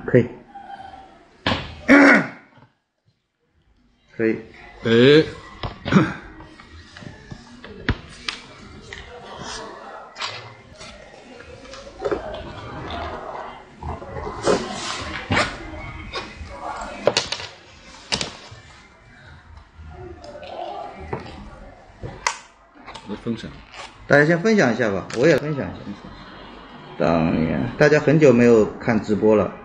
可以，可以。 分享， 大家先分享一下吧，我也分享一下。当年大家很久没有看直播了，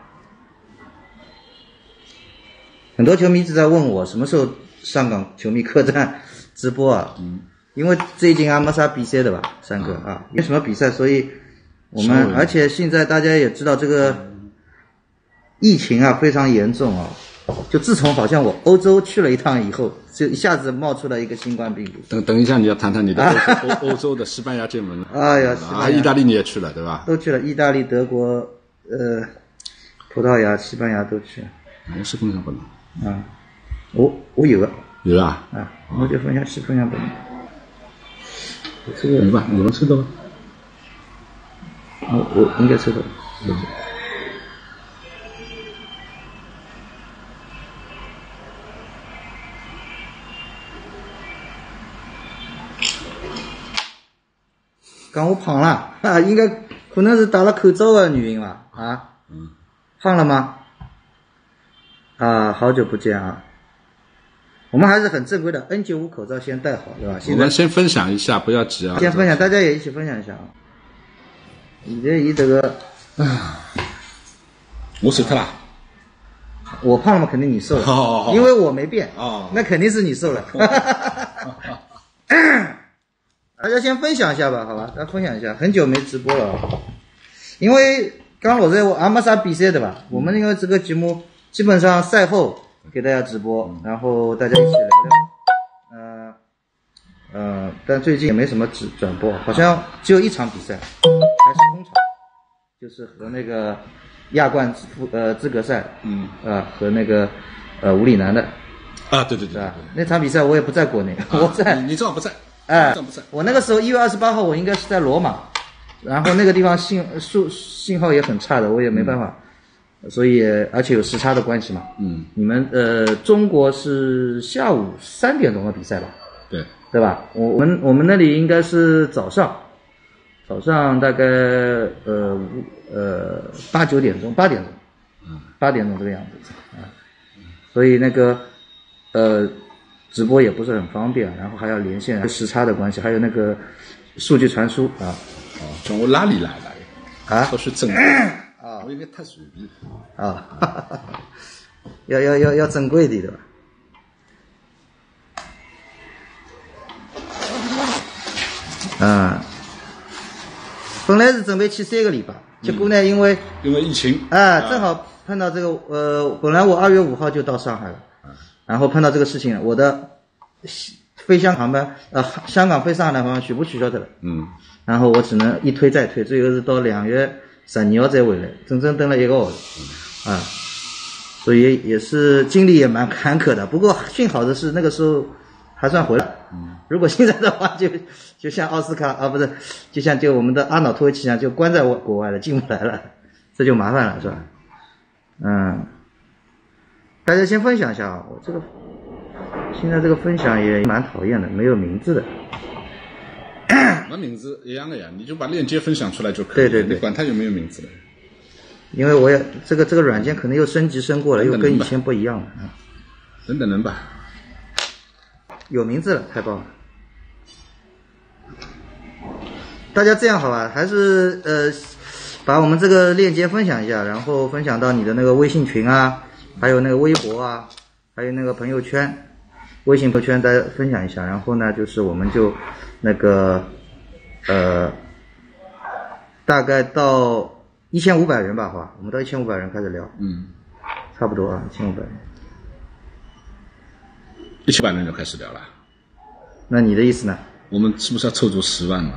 很多球迷一直在问我什么时候上港球迷客栈直播啊？因为最近没啥比赛的吧，三哥啊，没什么比赛，所以我们而且现在大家也知道这个疫情啊非常严重啊。就自从好像我欧洲去了一趟以后，就一下子冒出来一个新冠病毒。 等一下，你要谈谈你的欧洲的西班牙见闻。 哎呀， 意大利你也去了对吧？ 都去了，意大利、德国、葡萄牙、西班牙都去了。 哪个是分享不能？ 啊，我有个。 有啊。 啊，我就分享不能。这个有吧？有人吃的吗？ 我应该吃的。刚我胖了啊，应该可能是戴了口罩的原因吧啊。胖了吗？啊，好久不见啊。我们还是很正规的 N95 口罩先戴好，对吧？ 我们先分享一下，不要急啊。 先分享，大家也一起分享一下啊。你这个， 我瘦了。 我胖了嘛，肯定你瘦了，因为我没变。那肯定是你瘦了。大家先分享一下吧，好吧？大家分享一下，很久没直播了，因为刚老在我没啥比赛的吧？我们因为这个节目基本上赛后给大家直播，然后大家一起聊聊。但最近也没什么转播，好像只有一场比赛，还是空场，就是和那个亚冠资格赛，和那个武里南的。 啊，对， 那场比赛我也不在国内，我在。 你正好不在。 我那个时候1月28号我应该是在罗马，然后那个地方信号也很差的，我也没办法，所以而且有时差的关系嘛。你们中国是下午3点钟的比赛吧？对吧？我们那里应该是早上大概8点钟，8点钟这个样子啊。所以那个直播也不是很方便，然后还要连线，时差的关系，还有那个数据传输啊。 从我哪里来的？ 啊？ 都是正规啊，我应该太随便啊。要正规的，对吧？本来是准备去3个礼拜，结果呢，因为疫情正好碰到这个本来我2月5号就到上海了。然后碰到这个事情，我的飞香航班香港飞上海的航班全部取消掉了。然后我只能一推再推，最后是到2月12号才回来，整整等了1个小时。所以也是经历也蛮坎坷的。不过幸好的是那个时候还算回来。如果现在的话就像奥斯卡不是，就像我们的阿瑙托维奇一样，就关在国外了，进不来了，这就麻烦了，是吧？大家先分享一下啊，我这个现在这个分享也蛮讨厌的，没有名字的。 那名字一样的呀，你就把链接分享出来就可以了。对，你管它有没有名字的。 因为我也这个软件可能又升级过了，又跟以前不一样了。 等能吧。 有名字了，太棒了。大家这样好吧，还是把我们这个链接分享一下，然后分享到你的那个微信群啊。还有那个微博啊，还有那个朋友圈，微信朋友圈大家分享一下。然后呢，就是我们就那个大概到1500人吧，好吧，我们到1500人开始聊。差不多啊，1500人。 100人就开始聊了。那你的意思呢？ 我们是不是要凑足10万嘛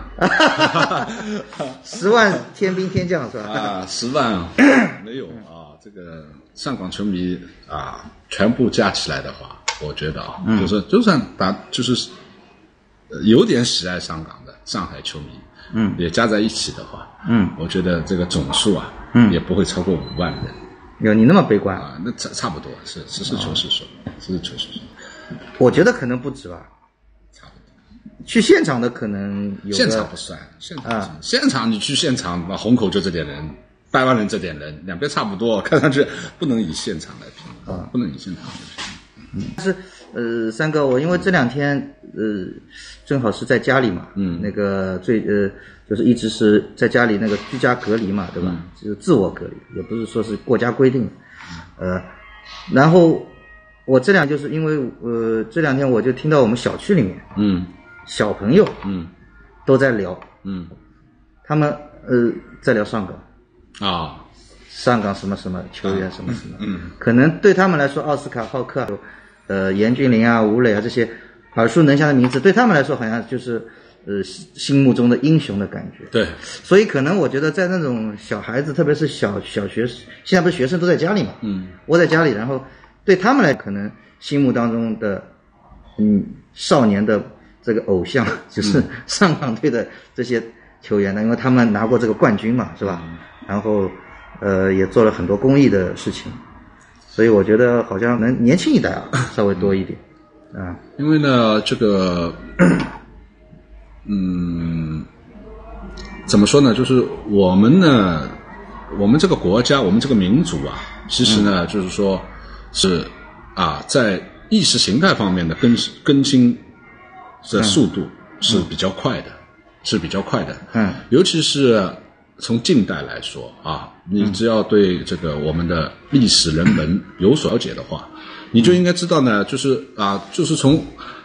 ？10万天兵天将是吧 ？10万没有啊，这个上港球迷全部加起来的话，我觉得就是就算就是有点喜爱上港的上海球迷，也加在一起的话，我觉得这个总数也不会超过5万人。 有你那么悲观啊？那差不多，是实事求是说，实事求是说。 我觉得可能不止吧。 差不多。 去现场的可能有。 现场不算，现场你去现场，虹口就这点人，8万人这点人，两边差不多，看上去不能以现场来评啊，不能以现场来评。 但是三哥，我因为这2天正好是在家里嘛，那个就是一直是在家里那个居家隔离嘛，对吧？就是自我隔离，也不是说是国家规定。然后我这就是因为这2天我就听到我们小区里面，小朋友，都在聊，他们在聊上港啊， 上港什么什么球员什么什么，可能对他们来说，奥斯卡、浩克严俊凌啊、吴磊啊这些耳熟能详的名字，对他们来说好像就是心目中的英雄的感觉。 对， 所以可能我觉得在那种小孩子，特别是小学，现在不是学生都在家里嘛，窝在家里，然后对他们来可能心目当中的少年的这个偶像就是上港队的这些球员呢，因为他们拿过这个冠军嘛，是吧？然后也做了很多公益的事情，所以我觉得好像能年轻一代稍微多一点啊。 因为呢，这个怎么说呢？就是我们这个国家，我们这个民族啊，其实呢，就是说是在意识形态方面的更新的速度是比较快的，尤其是从近代来说你只要对这个我们的历史人文有所了解的话，你就应该知道呢，就是从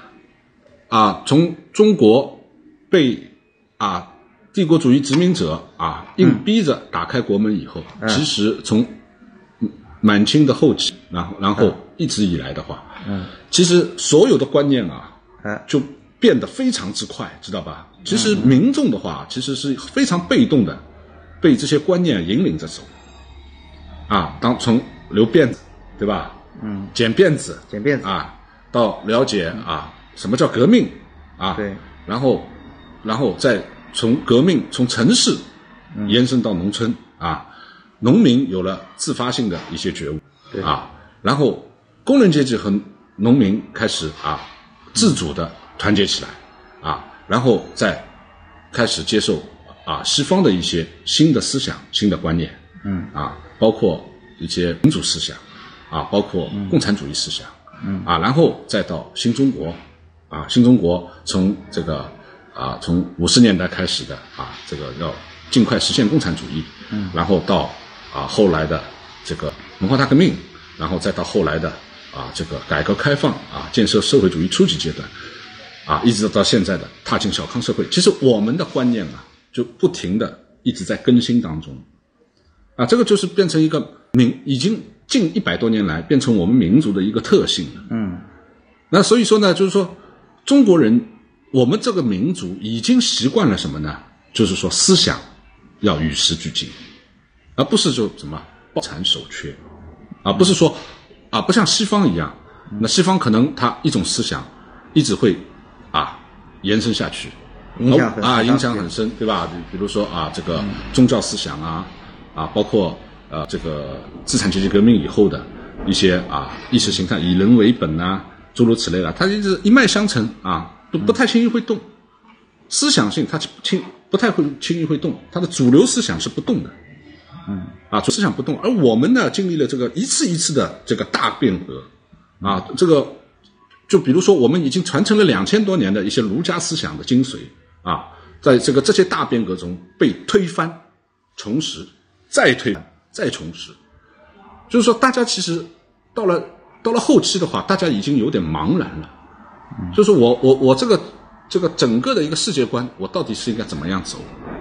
中国被帝国主义殖民者硬逼着打开国门以后，其实从满清的后期，然后一直以来的话，其实所有的观念就变得非常之快，知道吧？其实民众的话，其实是非常被动的，被这些观念引领着走。从留辫子，对吧？剪辫子到了解什么叫革命对， 然后再从革命从城市延伸到农村农民有了自发性的一些觉悟然后工人阶级和农民开始自主的团结起来然后再开始接受西方的一些新的思想、新的观念包括一些民主思想包括共产主义思想然后再到新中国新中国从这个从50年代开始的这个要尽快实现共产主义然后到后来的这个文化大革命，然后再到后来的这个改革开放建设社会主义初级阶段一直到现在的踏进小康社会。其实我们的观念就不停的一直在更新当中这个就是变成一个已经近100多年来变成我们民族的一个特性了那所以说呢，就是说中国人我们这个民族已经习惯了什么呢？就是说思想要与时俱进，而不是就什么抱残守缺不是说不像西方一样，那西方可能他一种思想一直会延伸下去， 影响很深，对吧？比如说这个宗教思想包括这个资产阶级革命以后的一些意识形态，以人为本诸如此类的，它一直一脉相承不太轻易会动。思想性它不太会轻易会动，它的主流思想是不动的主思想不动。而我们呢经历了这个一次一次的这个大变革这个就比如说我们已经传承了2000多年的一些儒家思想的精髓在这些大变革中被推翻、重拾、再推翻、再重拾。就是说大家其实到了后期的话，大家已经有点茫然了就是我这个整个的一个世界观，我到底是应该怎么样走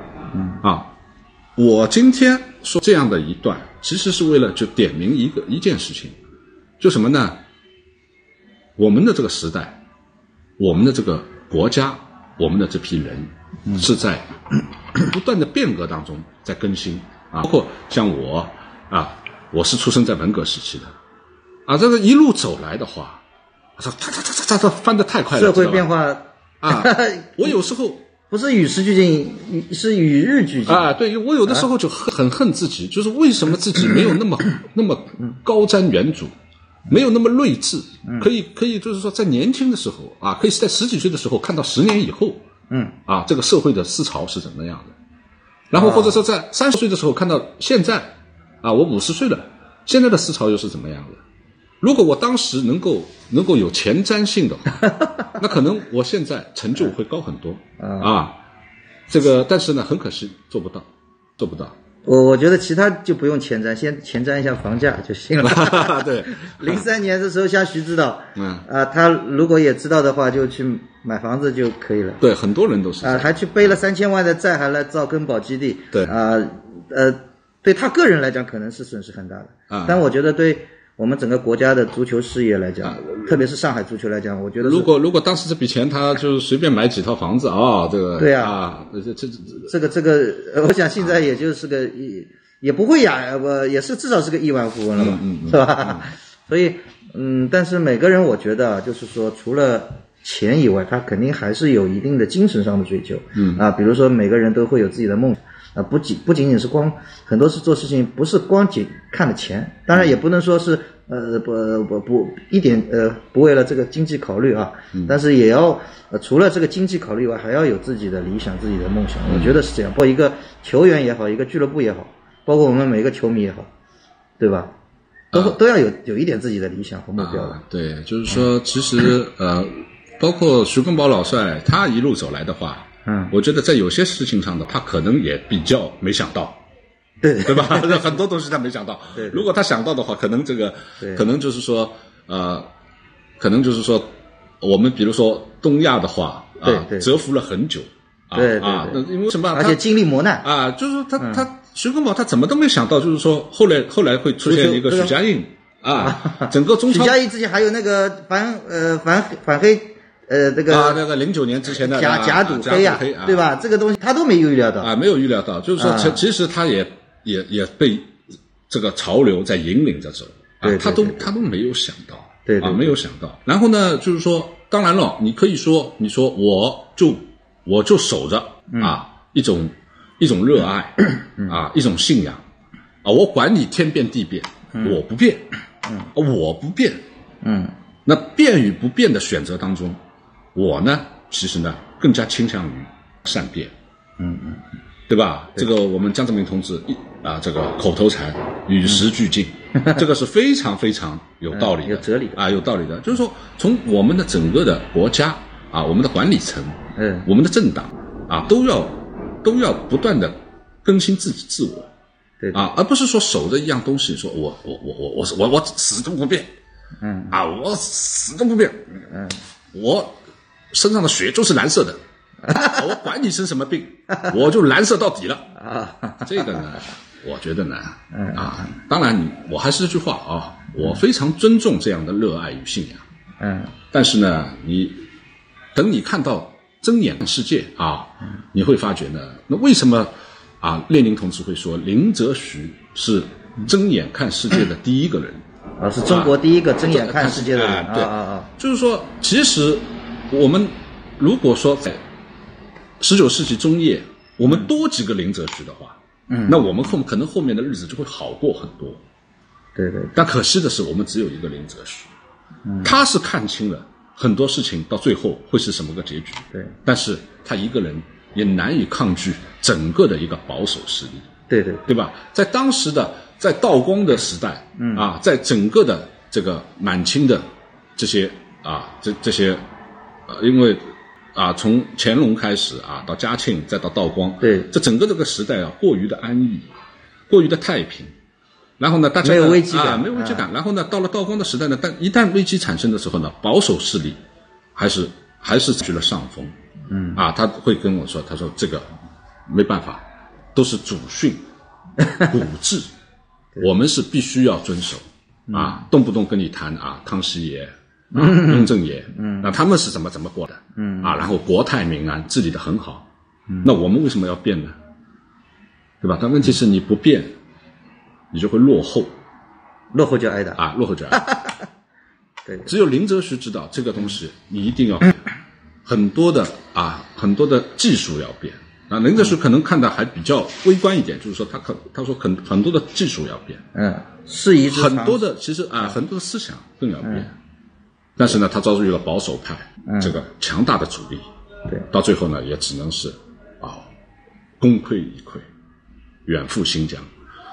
我今天说这样的一段，其实是为了就点明一件事情，就什么呢？我们的这个时代，我们的这个国家，我们的这批人是在不断的变革当中在更新包括像我我是出生在文革时期的这个一路走来的话，它翻得太快了， 社会变化我有时候不是与时俱进，是与日俱进啊。对，我有的时候就很恨自己，就是为什么自己没有那么高瞻远瞩，没有那么睿智，可以就是说在年轻的时候啊，可以在10几岁的时候看到10年以后，这个社会的思潮是怎么样的，然后或者说在30岁的时候看到现在啊，我50岁了，现在的思潮又是怎么样的。如果我当时能够有前瞻性的话，那可能我现在成就会高很多啊。这个但是呢，很可惜做不到。 我觉得其他就不用前瞻，先前瞻一下房价就行了。 对 ，03年的时候像徐指导，他如果也知道的话，就去买房子就可以了。 对，很多人都是还去背了3000万的债，还来造根宝基地。 对对他个人来讲可能是损失很大的，但我觉得对我们整个国家的足球事业来讲，特别是上海足球来讲，我觉得如果当时这笔钱他就随便买几套房子啊，这个对啊，这个，我想现在也就是个也不会也是至少是个亿万富翁了吧，是吧？所以但是每个人我觉得就是说，除了钱以外，他肯定还是有一定的精神上的追求，比如说每个人都会有自己的梦想。不仅仅是很多是做事情不是光仅看了钱，当然也不能说是不为了这个经济考虑啊，但是也要除了这个经济考虑以外，还要有自己的理想、自己的梦想。我觉得是这样，包括一个球员也好，一个俱乐部也好，包括我们每个球迷也好，对吧？都要有一点自己的理想和目标的。 对，就是说，其实包括徐根宝老帅他一路走来的话。我觉得在有些事情上的他可能也比较没想到，对吧？很多东西他没想到。 对， 如果他想到的话，可能可能就是说我们比如说东亚的话对蛰伏了很久对， 因为什么？ 而且经历磨难啊，就是他徐根宝他怎么都没想到，就是说后来会出现一个许家印整个中超许家印之前还有那个反黑。那个09年之前的假赌黑对吧？这个东西他都没有预料到没有预料到，就是说其实他也被这个潮流在引领着走他都没有想到， 对没有想到。然后呢，就是说，当然了，你可以说，你说我就守着一种热爱一种信仰我管你天变地变，我不变，我不变，那变与不变的选择当中。我呢，其实呢，更加倾向于善变，对吧？这个我们江泽民同志这个口头禅与时俱进，这个是非常非常有道理的， 有哲理有道理的。就是说，从我们的整个的国家我们的管理层，我们的政党都要不断的更新自我， 对而不是说守着一样东西，说我始终不变，我始终不变，我身上的血就是蓝色的，我管你生什么病，我就蓝色到底了这个呢，我觉得呢，当然我还是这句话我非常尊重这样的热爱与信仰，但是呢，等你看到睁眼看世界你会发觉呢，那为什么列宁同志会说林则徐是睁眼看世界的第一个人？ 是中国第一个睁眼看世界的人对就是说，其实我们如果说在19世纪中叶，我们多几个林则徐的话，那我们可能后面的日子就会好过很多。 对。 但可惜的是，我们只有一个林则徐，他是看清了很多事情到最后会是什么个结局。 对。 但是他一个人也难以抗拒整个的一个保守势力。对吧？在当时的在道光的时代，在整个的这个满清的这些这些因为从乾隆开始到嘉庆再到道光， 对， 这整个这个时代过于的安逸，过于的太平。然后呢，大家没有危机感， 没有危机感。然后呢，到了道光的时代呢，但一旦危机产生的时候呢，保守势力还是取了上风。他会跟我说，他说这个没办法，都是祖训、古制，我们是必须要遵守。动不动跟你谈康熙爷。雍正爷，那他们是怎么过的？然后国泰民安，治理得很好。那我们为什么要变呢？对吧？但问题是你不变，你就会落后， 落后就挨打落后就挨打。对，只有林则徐知道这个东西，你一定要很多的很多的技术要变啊。林则徐可能看的还比较微观一点，就是说他说很多的技术要变， 适宜之长， 很多的其实很多思想更要变，但是呢，他遭遇了保守派这个强大的阻力， 对， 到最后呢，也只能是功亏一篑，远赴新疆。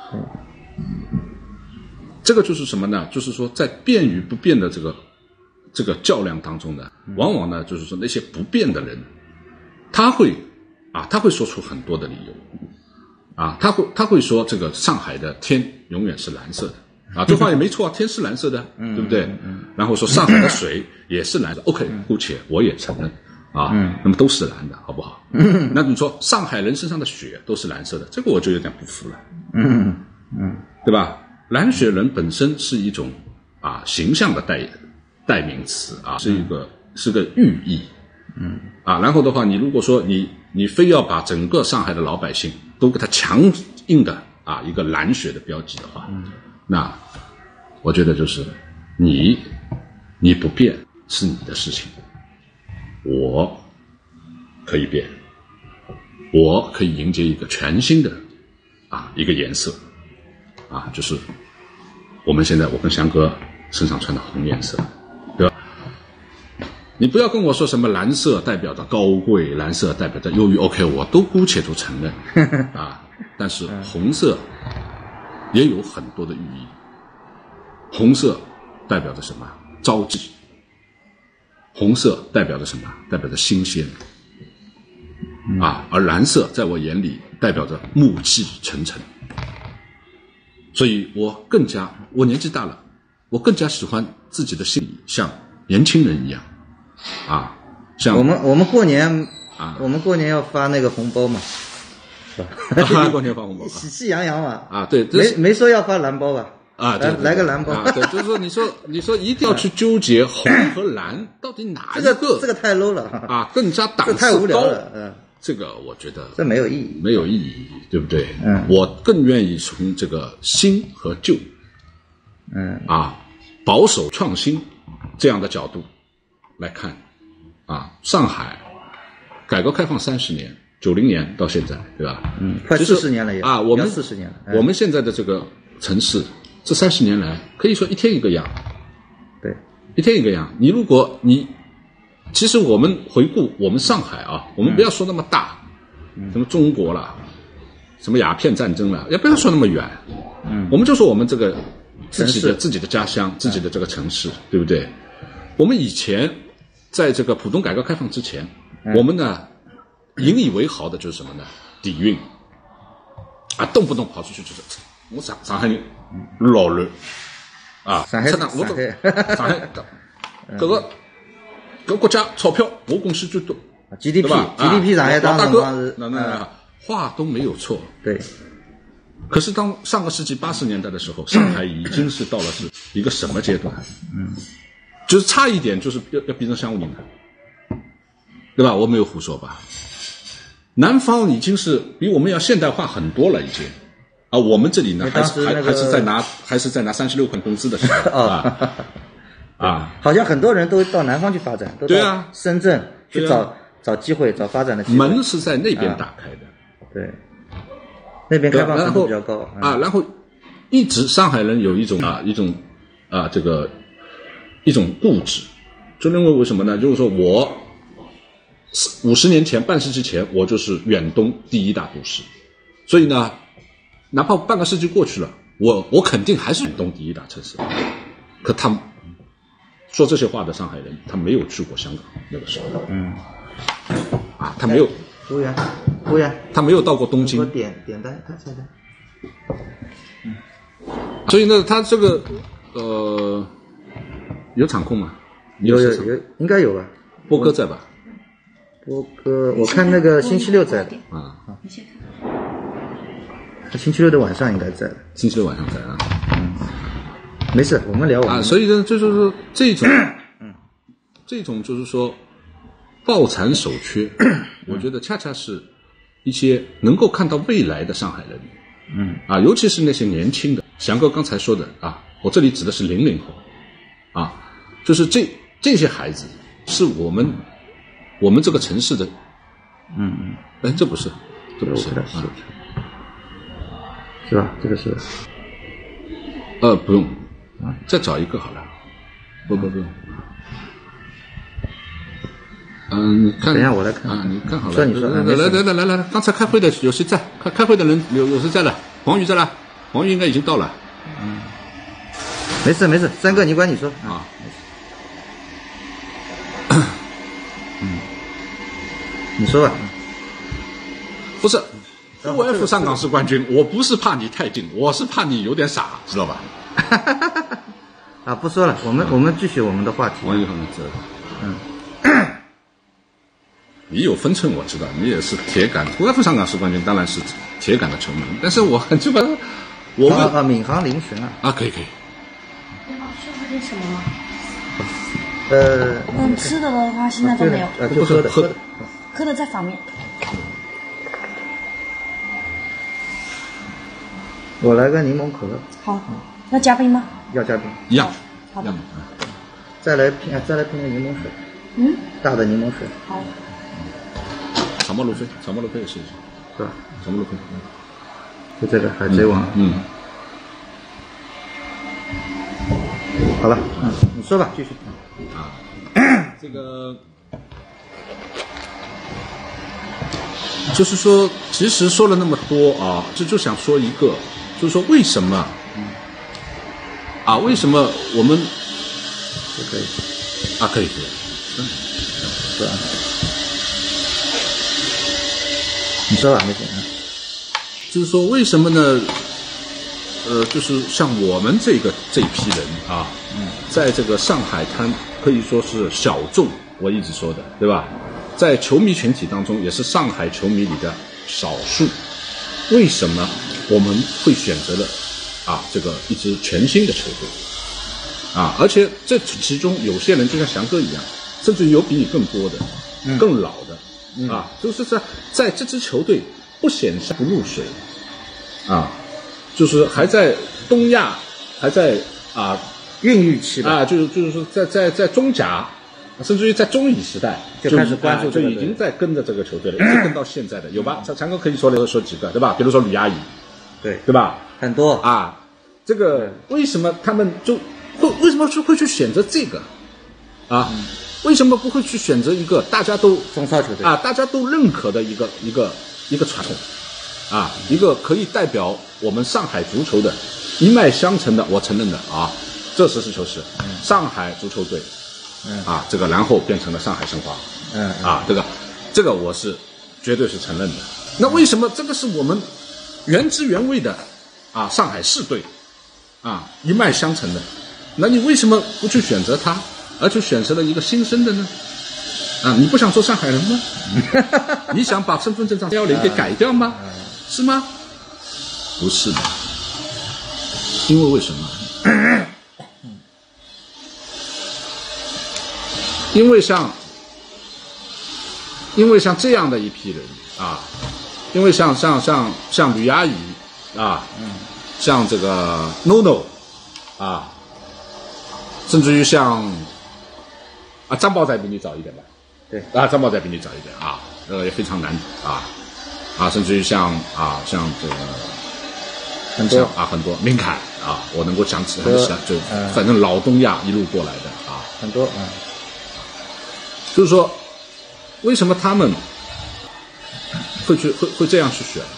这个就是什么呢？就是说，在变与不变的这个较量当中呢，往往呢，就是说那些不变的人，他会说出很多的理由，他会说这个上海的天永远是蓝色的，这话也没错啊，天是蓝色的，对不对？然后说上海的水也是蓝色，OK，姑且我也承认。那么都是蓝的，好不好？那你说上海人身上的血都是蓝色的，这个我就有点不服了。对吧？蓝血人本身是一种形象的代名词是个寓意。然后的话，你如果说你非要把整个上海的老百姓都给他强硬的一个蓝血的标记的话，那我觉得就是你不变是你的事情。我可以变，我可以迎接一个全新的一个颜色就是我跟翔哥身上穿的红颜色，对吧？你不要跟我说什么蓝色代表着高贵，蓝色代表着忧郁 ，OK， 我都姑且都承认但是红色也有很多的寓意，红色代表着什么？朝气。红色代表着什么？代表着新鲜而蓝色在我眼里代表着暮气沉沉。所以我年纪大了，我更加喜欢自己的心理像年轻人一样像我们过年我们过年要发那个红包嘛，是吧？ 过年发红包， 喜气洋洋嘛对， 没说要发蓝包吧？ 对， 来个蓝包对，就是说你说一定要去纠结红和蓝到底哪一个， 这个太 low 了更加档次高， 太无聊了这个我觉得这没有意义， 对不对？我更愿意从这个新和旧保守创新这样的角度来看上海改革开放30年，90年到现在，对吧？ 快40年了也我们 40年了。 我们现在的这个城市，这30年来可以说一天一个样， 对， 一天一个样。其实我们回顾我们上海我们不要说那么大，什么中国啦，什么鸦片战争啦，也不要说那么远，我们就说我们这个自己的家乡，自己的这个城市，对不对？我们以前在这个浦东改革开放之前，我们呢引以为豪的就是什么呢？底蕴动不动跑出去就是我上海人老了上海各国家钞票我贡献最多 GDP 上海当时是话都没有错， 对。 可是当上个世纪80年代的时候，上海已经是到了是一个什么阶段？就是差一点就是要逼成商务领了，对吧？我没有胡说吧？南方已经是比我们要现代化很多了，已经我们这里呢还是在拿36块工资的时候好像很多人都到南方去发展，都到深圳去找机会，找发展的机会。 门是在那边打开的， 对，那边开放程度比较高然后一直上海人有一种一种固执，就认为为什么呢？就是说我50年前、半世纪前，我就是远东第一大都市，所以呢，哪怕半个世纪过去了，我肯定还是远东第一大城市。可他说这些话的上海人，他没有去过香港那个时候，他没有。 服务员， 他没有到过东京。 我点单，菜单。 所以呢，他这个有场控吗？ 有，应该有吧？ 波哥在吧？ 波哥，我看那个星期六在的你先看。 他星期六的晚上应该在的。 星期六晚上在没事，我们聊我们所以呢，就是说这种这种就是说抱残守缺，我觉得恰恰是一些能够看到未来的上海人，尤其是那些年轻的，翔哥刚才说的我这里指的是00后，就是这些孩子是我们这个城市的这不是， 是吧？这个是。 不用，再找一个好了。不用。你看。 等一下我来看啊，你看好了。 说你说。 来，刚才开会的有谁在？开会的人有谁在了？黄宇在了，黄宇应该已经到了。 没事，三哥你管你说啊。 你说吧。 不是。OF 上港市冠军，我不是怕你太近，我是怕你有点傻，知道吧？ 啊，不说了，我们继续我们的话题。 你有分寸，我知道，你也是铁杆 OF 上港市冠军，当然是铁杆的球迷。但是我基本上， 闵行林璇啊。 可以。 你好，需要喝点什么吗？ 吃的的话现在都没有。 就喝的在房面。 我来个柠檬可乐。 好，要加冰吗？ 要加冰。 一样。 好的。 再来拼个柠檬水。大的柠檬水。 好。 草莓路飞也是。 是吧？ 草莓路飞。 就这个海贼王。好了，你说吧，继续。 这个。就是说，其实说了那么多啊，就想说一个，就是说为什么，为什么我们可以可以， 是吧？你说吧，没事。 就是说为什么呢？就是像我们这一批人啊，在这个上海滩可以说是小众，我一直说的，对吧？在球迷群体当中，也是上海球迷里的少数。为什么我们会选择了这个一支全新的球队而且这其中有些人就像翔哥一样，甚至有比你更多的、更老的就是在这支球队不显山不露水就是还在东亚，还在孕育期吧就是说在中甲。甚至于在中乙时代就开始关注， 就已经在跟着这个球队了，一直跟到现在的有吧？强哥可以说几个，对吧？比如说吕阿姨，对吧？ 很多这个为什么他们为什么会去选择这个为什么不会去选择一个大家都中超球队大家都认可的一个传统一个可以代表我们上海足球的一脉相承的，我承认的这实事求是，上海足球队。这个然后变成了上海申花，这个我是绝对是承认的。那为什么这个是我们原汁原味的上海市队一脉相承的？那你为什么不去选择它，而去选择了一个新生的呢？你不想做上海人吗？你想把身份证上110给改掉吗？是吗？不是的，因为为什么？因为像这样的一批人因为像吕阿姨像这个 NONO 甚至于像张宝仔比你早一点吧？ 对张宝仔比你早一点也非常难甚至于像这个很多明凯我能够想起来就反正老东亚一路过来的很多就是说，为什么他们会这样去选？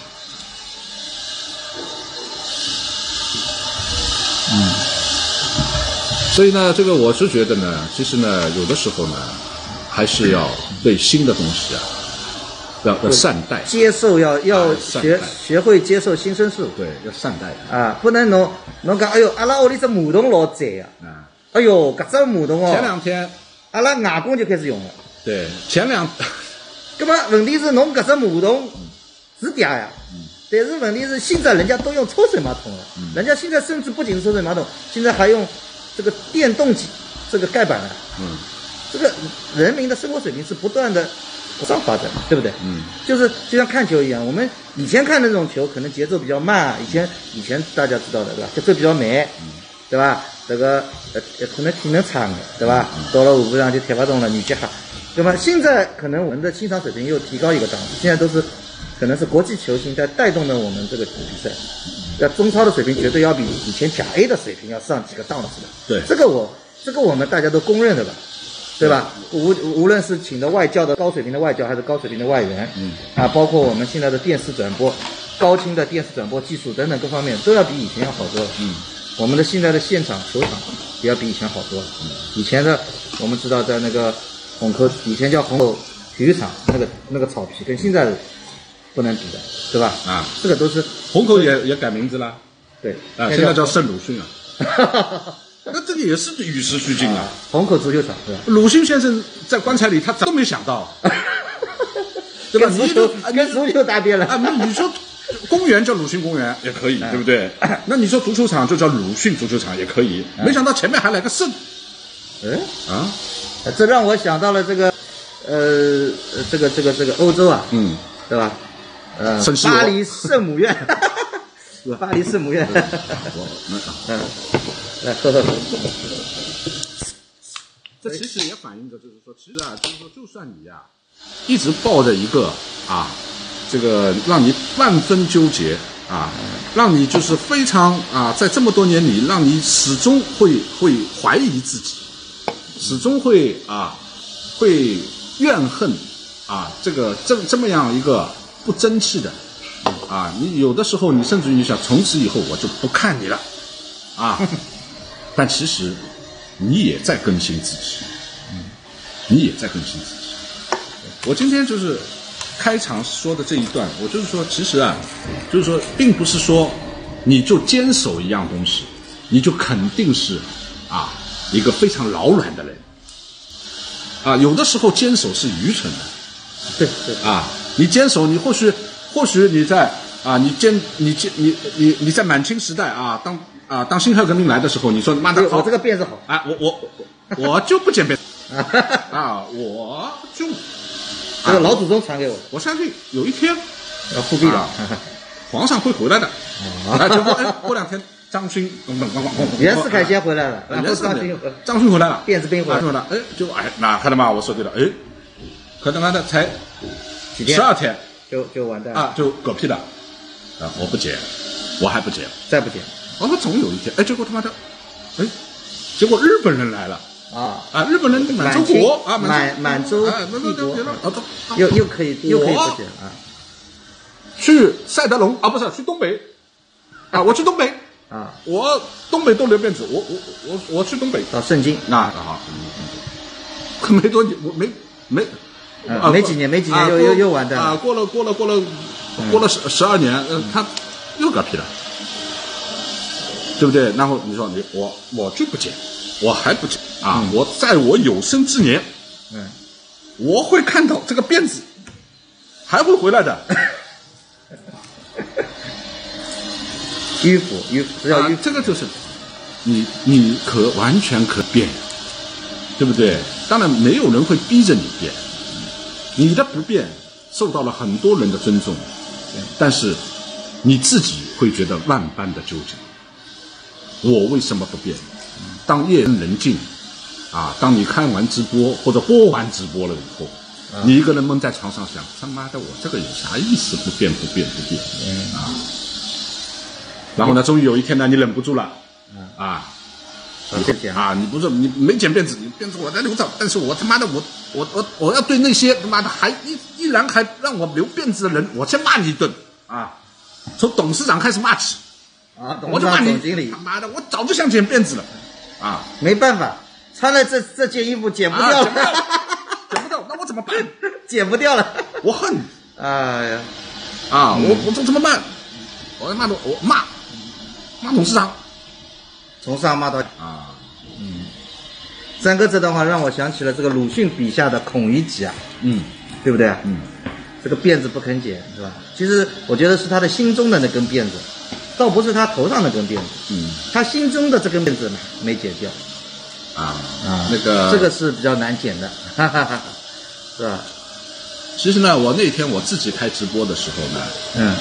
所以呢，这个我是觉得呢，其实呢，有的时候呢，还是要对新的东西要善待， 接受要学会接受新生事物， 对，要善待不能侬讲，哎呦，阿拉屋里只马桶老窄哎呦，搿只马桶前2天。 阿拉外公就开始用了。 对， 那么问题是侬搿只马桶是嗲呀，但是问题是现在人家都用抽水马桶了，人家现在甚至不仅是抽水马桶，现在还用这个电动这个盖板了。这个人民的生活水平是不断的往上发展，对不对？就是就像看球一样，我们以前看的那种球可能节奏比较慢，以前大家知道的对吧？节奏比较慢，对吧？这个可能体能差的，对吧？到了下半场就踢不动了，年纪对吧？现在可能我们的欣赏水平又提高一个档次，现在都是可能是国际球星在带动着我们这个比赛。要中超的水平绝对要比以前甲 A 的水平要上几个档次的。 对， 这个我们大家都公认的吧，对吧？无论是请的外教的高水平的外教，还是高水平的外援，包括我们现在的电视转播，高清的电视转播技术等等各方面都要比以前要好多了。我们的现在的现场球场也要比以前好多了。以前的我们知道在那个虹口，以前叫虹口体育场，那个草皮跟现在的不能比的，对吧？啊，这个都是虹口也改名字了。 对啊，现在叫圣鲁迅啊。那这个也是与时俱进啊。 虹口足球场是吧？ 鲁迅先生在棺材里，他都没想到，对吧？ 跟足球搭边了啊！你说公园叫鲁迅公园也可以，对不对？那你说足球场就叫鲁迅足球场也可以。没想到前面还来个圣。 这让我想到了这个欧洲啊，对吧？巴黎圣母院。巴黎圣母院，来喝。 这其实也反映着，就是说，就算你呀，一直抱着一个这个让你万分纠结让你就是非常在这么多年里，让你始终会怀疑自己，始终会怨恨这么样一个不争气的。你有的时候你甚至于想从此以后我就不看你了但其实你也在更新自己，我今天就是开场说的这一段，我就是说，其实就是说，并不是说你就坚守一样东西，你就肯定是一个非常老软的人有的时候坚守是愚蠢的， 对你坚守，你或许你在你在满清时代当辛亥革命来的时候，你说妈的， 我这个辫子好我就不剪辫子我就这个老祖宗传给我， 我相信有一天要复辟了， 皇上会回来的结果过2天张勋袁世凯先回来了，然后张勋回来了， 辫子兵回来了， 那看到吗？我说对了，可能才12天。 就完蛋了就嗝屁了我不剪，我还不剪， 再不剪， 我说总有一天结果他妈的结果日本人来了日本人满洲国满洲又可以不剪去赛德龙不是去东北我去东北我东北都留辫子，我去东北到圣经没多久我没几年又完蛋了过了12年他又嗝屁了，对不对？然后你说我就不剪，我还不剪我在我有生之年我会看到这个辫子还会回来的迂腐这个就是你完全可变，对不对？当然没有人会逼着你变，你的不变受到了很多人的尊重，但是你自己会觉得万般的纠结，我为什么不变？当夜深人静当你看完直播或者播完直播了以后你一个人闷在床上想，他妈的我这个有啥意思？不变然后呢终于有一天呢你忍不住了你不是你没剪辫子，你辫子我在留着，但是我他妈的我要对那些他妈的还依然还让我留辫子的人，我先骂你一顿从董事长开始骂起我就骂你他妈的，我早就想剪辫子了没办法，穿了这件衣服剪不掉了剪不掉，那我怎么办？ 剪不掉了， 我恨哎呀我怎么办？我骂董事长， 从上骂到三哥这段话让我想起了这个鲁迅笔下的孔乙己对不对这个辫子不肯剪是吧？其实我觉得是他的心中的那根辫子，倒不是他头上那根辫子他心中的这根辫子没剪掉那个这个是比较难剪的是吧？ 其实呢我那天我自己开直播的时候呢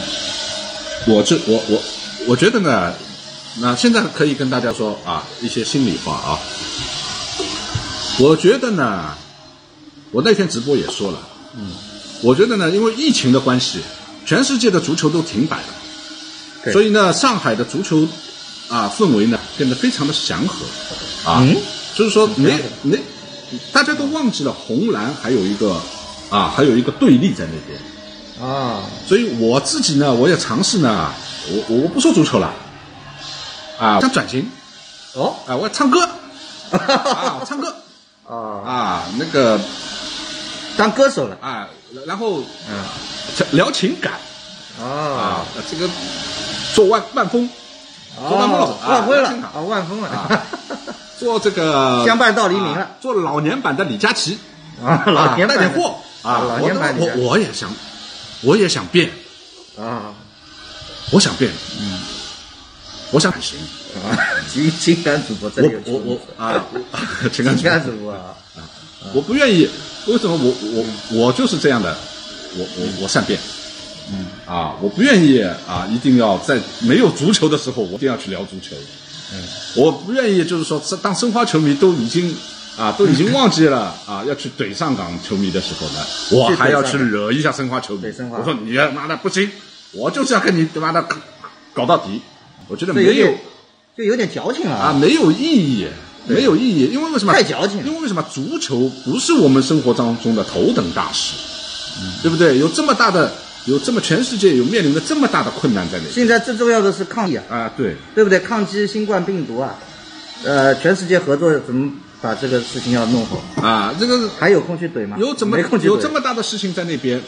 我觉得呢那现在可以跟大家说一些心里话我觉得呢我那天直播也说了，我觉得呢，因为疫情的关系，全世界的足球都停摆了，所以呢，上海的足球氛围呢变得非常的祥和就是说大家都忘记了红蓝还有一个对立在那边所以我自己呢，我也尝试呢，我不说足球了想转型我唱歌唱歌那个当歌手了然后聊情感这个做万丰做万丰了万丰了做这个相伴到黎明了做老年版的李佳琦老年版带点货老年版我也想变我想变我想转型情感主播这里有情感主播我不愿意，为什么我就是这样的，我善变我不愿意一定要在没有足球的时候我一定要去聊足球我不愿意就是说当申花球迷都已经忘记了要去怼上港球迷的时候呢，我还要去惹一下申花球迷。我说你妈的不行，我就是要跟你他妈的搞到底。我觉得就有点矫情了没有意义，没有意义，因为为什么太矫情？ 因为为什么足球不是我们生活当中的头等大事，对不对？有全世界有面临着这么大的困难在那里。 现在最重要的是抗疫对不对？抗击新冠病毒全世界合作怎么把这个事情要弄好这个还有空去怼吗？ 有这么大的事情在那边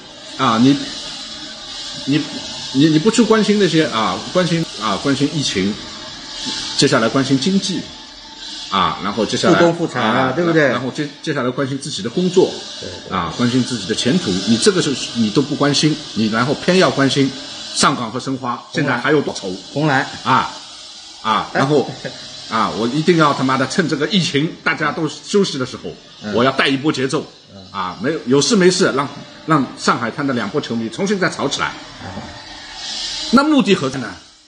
你不去关心那些关心疫情，接下来关心经济然后接下来复工复产对不对？ 然后接下来关心自己的工作关心自己的前途，你这个是你都不关心，你然后偏要关心上港和申花现在还有多愁红蓝然后我一定要他妈的趁这个疫情大家都休息的时候我要带一波节奏有事没事让上海滩的两波球迷重新再吵起来那目的何在呢？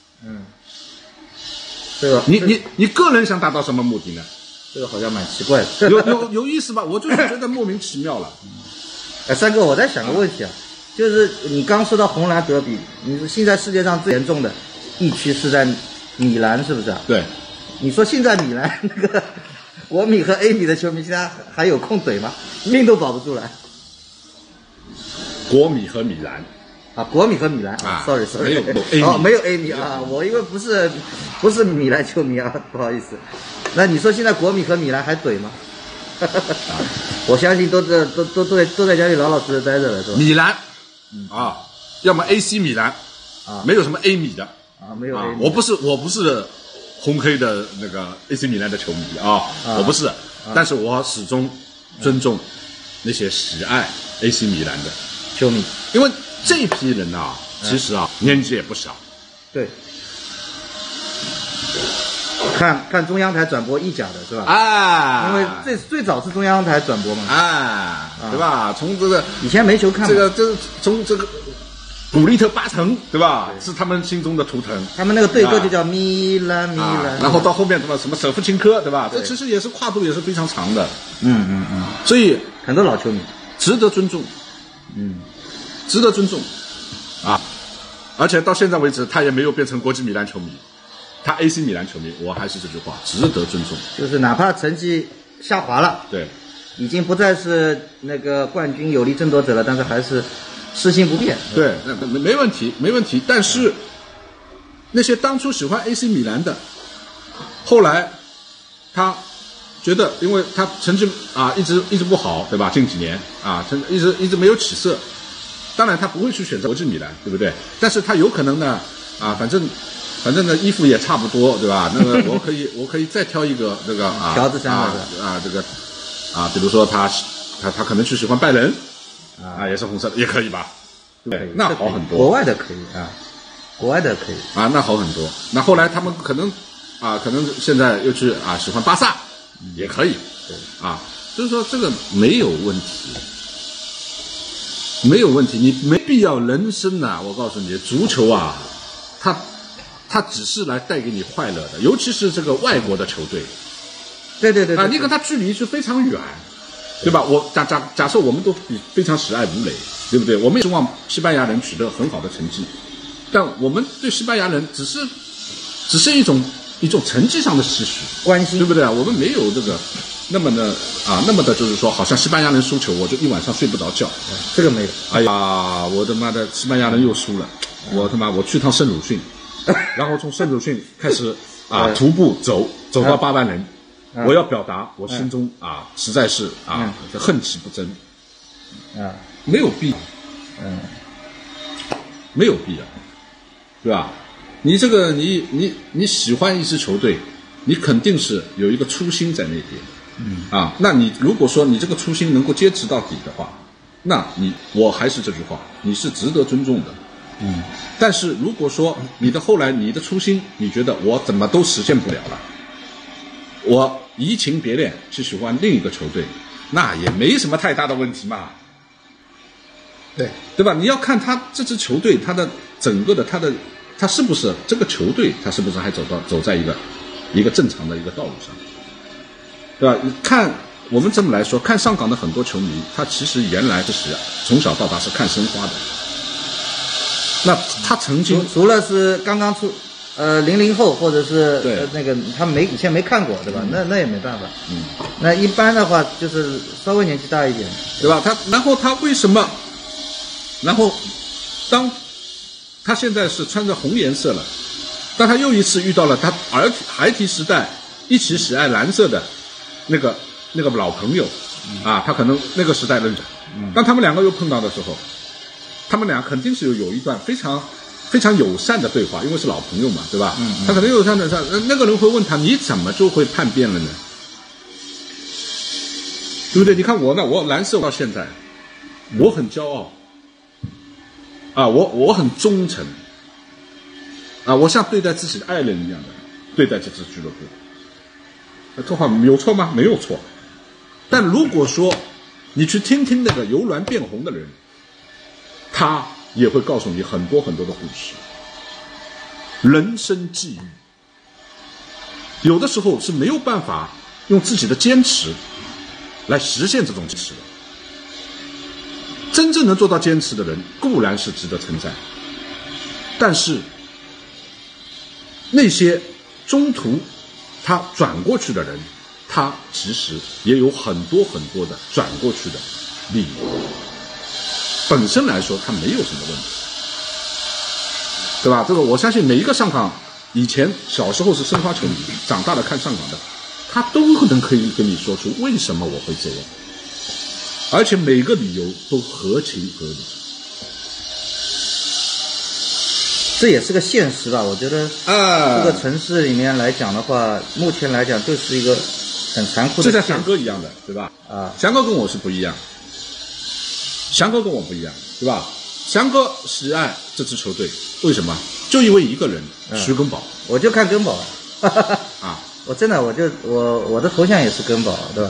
这个你个人想达到什么目的呢？ 这个好像蛮奇怪的， 有意思吧？我就是觉得莫名其妙了。 三哥，我在想个问题就是你刚说到红蓝德比，你说现在世界上最严重的疫区是在米兰，是不是对。 你说现在米兰那个国米和 A 米的球迷现在还有空怼吗？命都保不住了。 国米和米兰。 国米和米兰sorry 没有 A 米我因为不是米兰球迷不好意思。那你说现在国米和米兰还怼吗？我相信都在家里老老实实待着了，是吧？ 米兰要么 AC 米兰没有什么 A 米的没有 A 米我不是红黑的那个 AC 米兰的球迷我不是但是我始终尊重那些喜爱 AC 米兰的球迷， 因为这批人其实年纪也不小。 对，看中央台转播意甲的是吧？因为最早是中央台转播嘛。 对吧？从这个以前没球看， 从这个古利特8层对吧？是他们心中的图腾。 他们那个队歌就叫米兰然后到后面什么舍夫琴科对吧？这其实也是跨度也是非常长的。所以很多老球迷值得尊重。值得尊重而且到现在为止他也没有变成国际米兰球迷，他 AC 米兰球迷，我还是这句话，值得尊重。 就是哪怕成绩下滑了， 对， 已经不再是那个冠军有力争夺者了，但是还是初心不变。 对，那没问题，没问题。但是那些当初喜欢 AC 米兰的，后来他觉得，因为他成绩一直不好，对吧？近几年一直没有起色。当然他不会去选择国际米兰，对不对？但是他有可能呢反正呢衣服也差不多，对吧？那个我可以再挑一个那个条子衫这个比如说他可能去喜欢拜仁也是红色的，也可以吧？对，那好很多。 国外的可以国外的可以那好很多。那后来他们可能现在又去喜欢巴萨，也可以。 对就是说这个没有问题。没有问题，你没必要人生我告诉你，足球它只是来带给你快乐的，尤其是这个外国的球队。 对你跟他距离是非常远。 对吧？假设我们都非常喜爱吴磊，对不对？我们也希望西班牙人取得很好的成绩，但我们对西班牙人只是一种成绩上的期许， 关心， 对不对啊？我们没有这个那么的就是说，好像西班牙人输球我就一晚上睡不着觉， 这个没有。 哎呀，我的妈的，西班牙人又输了，我去趟圣鲁迅，然后从圣鲁迅开始徒步走到8万人。我要表达我心中实在是恨其不争，没有必要，没有必要，对吧？你这个你喜欢一支球队，你肯定是有一个初心在那边，那你如果说你这个初心能够坚持到底的话，那我还是这句话，你是值得尊重的，但是如果说后来你的初心，你觉得我怎么都实现不了了，我移情别恋去喜欢另一个球队，那也没什么太大的问题嘛，对吧？你要看他这支球队，他的整个的他是不是这个球队，他是不是还走在一个正常的一个道路上，对吧？看我们这么来说，看上港的很多球迷，他其实原来就是从小到大是看申花的，那他曾经除了是刚刚出。00后或者是那个他以前没看过，对吧？那也没办法。那一般的话就是稍微年纪大一点， 对吧？然后他为什么？然后当他现在是穿着红颜色了，当他又一次遇到了他孩提时代一起喜爱蓝色的那个老朋友他可能那个时代认识。当他们两个又碰到的时候，他们俩肯定是有一段非常友善的对话，因为是老朋友嘛，对吧？他可能友善的那个人会问他，你怎么就会叛变了呢？对不对？你看我呢，我蓝色到现在，我很骄傲，我很忠诚，我像对待自己的爱人一样的对待这支俱乐部。这话有错吗？没有错。但如果说你去听听那个由蓝变红的人，他也会告诉你很多很多的故事，人生际遇，有的时候是没有办法用自己的坚持来实现这种坚持的。真正能做到坚持的人固然是值得称赞，但是那些中途他转过去的人，他其实也有很多很多的转过去的理由。本身来说，他没有什么问题，对吧？这个我相信每一个上港以前小时候是申花球迷，长大了看上港的，他都可以跟你说出为什么我会这样，而且每个理由都合情合理。 这也是个现实吧？我觉得这个城市里面来讲的话，目前来讲就是一个很残酷的。 就像翔哥一样的，对吧？翔哥跟我是不一样。翔哥跟我不一样，对吧？翔哥喜爱这支球队，为什么？就因为一个人，徐根宝。 我就看根宝我真的我的头像也是根宝，对吧？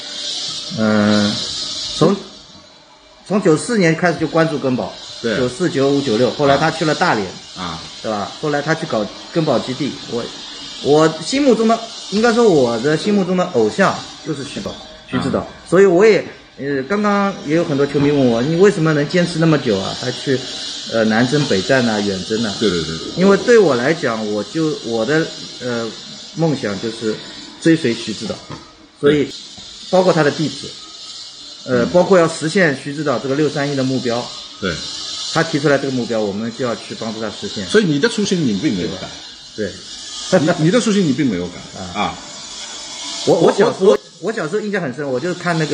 从94年开始就关注根宝，对，94、95、96，后来他去了大连对吧？后来他去搞根宝基地，我心目中的应该说我的心目中的偶像就是徐指导，所以我也。刚刚也有很多球迷问我，你为什么能坚持那么久啊？还去南征北战啊，远征啊？ 对。 因为对我来讲，我的梦想就是追随徐指导，所以包括他的弟子，包括要实现徐指导这个631的目标。对，他提出来这个目标，我们就要去帮助他实现。 所以你的初心你并没有改， 对， 你的初心你并没有改我小时候印象很深，我就看那个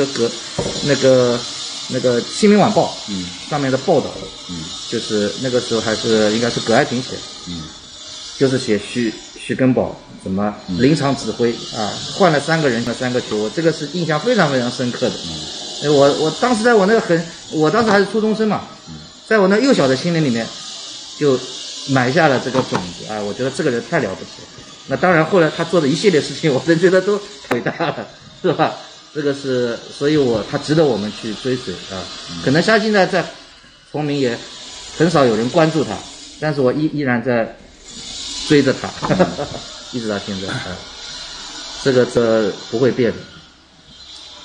《新民晚报》上面的报道，就是那个时候应该是葛爱萍写的，就是写徐根宝什么临场指挥换了3个人3个球，我这个是印象非常非常深刻的。我当时我当时还是初中生嘛，在我那幼小的心灵里面就埋下了这个种子我觉得这个人太了不起了。那当然后来他做的一系列事情，我都觉得都伟大了，是吧？这个是，所以他值得我们去追随可能他现在在崇明也很少有人关注他，但是我依然在追着他，一直到现在这不会变的。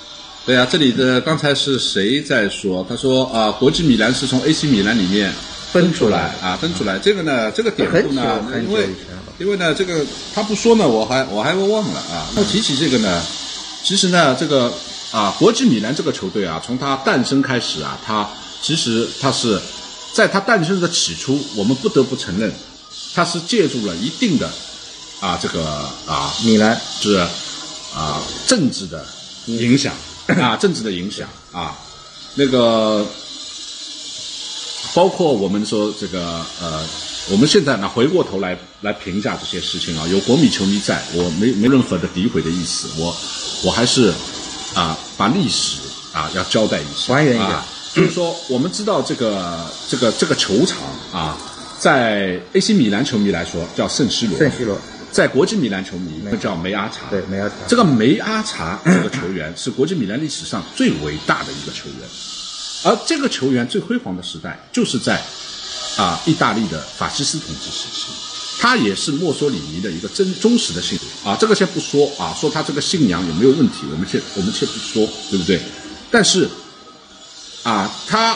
对啊，这里的刚才是谁在说？他说啊，国际米兰是从 AC 米兰里面分出来啊，分出来。这个呢，这个典故呢，因为呢，这个他不说呢，我还会忘了啊。那提起这个呢，其实呢，这个啊，国际米兰这个球队啊，从它诞生开始啊，其实它是在它诞生的起初，我们不得不承认，它是借助了一定的啊这个啊米兰是啊政治的影响。政治的影响啊，那个包括我们说这个我们现在呢回过头来评价这些事情啊，有国米球迷在，我没任何的诋毁的意思，我还是把历史要交代一下， 还原一下， 就是说我们知道这个球场啊，在 AC 米兰球迷来说叫圣西罗。在国际米兰球迷叫梅阿查， 对梅阿查， 这个梅阿查这个球员是国际米兰历史上最伟大的一个球员，而这个球员最辉煌的时代就是在意大利的法西斯统治时期，他也是墨索里尼的一个忠实的信徒这个先不说说他这个信仰有没有问题，我们先不说，对不对？但是他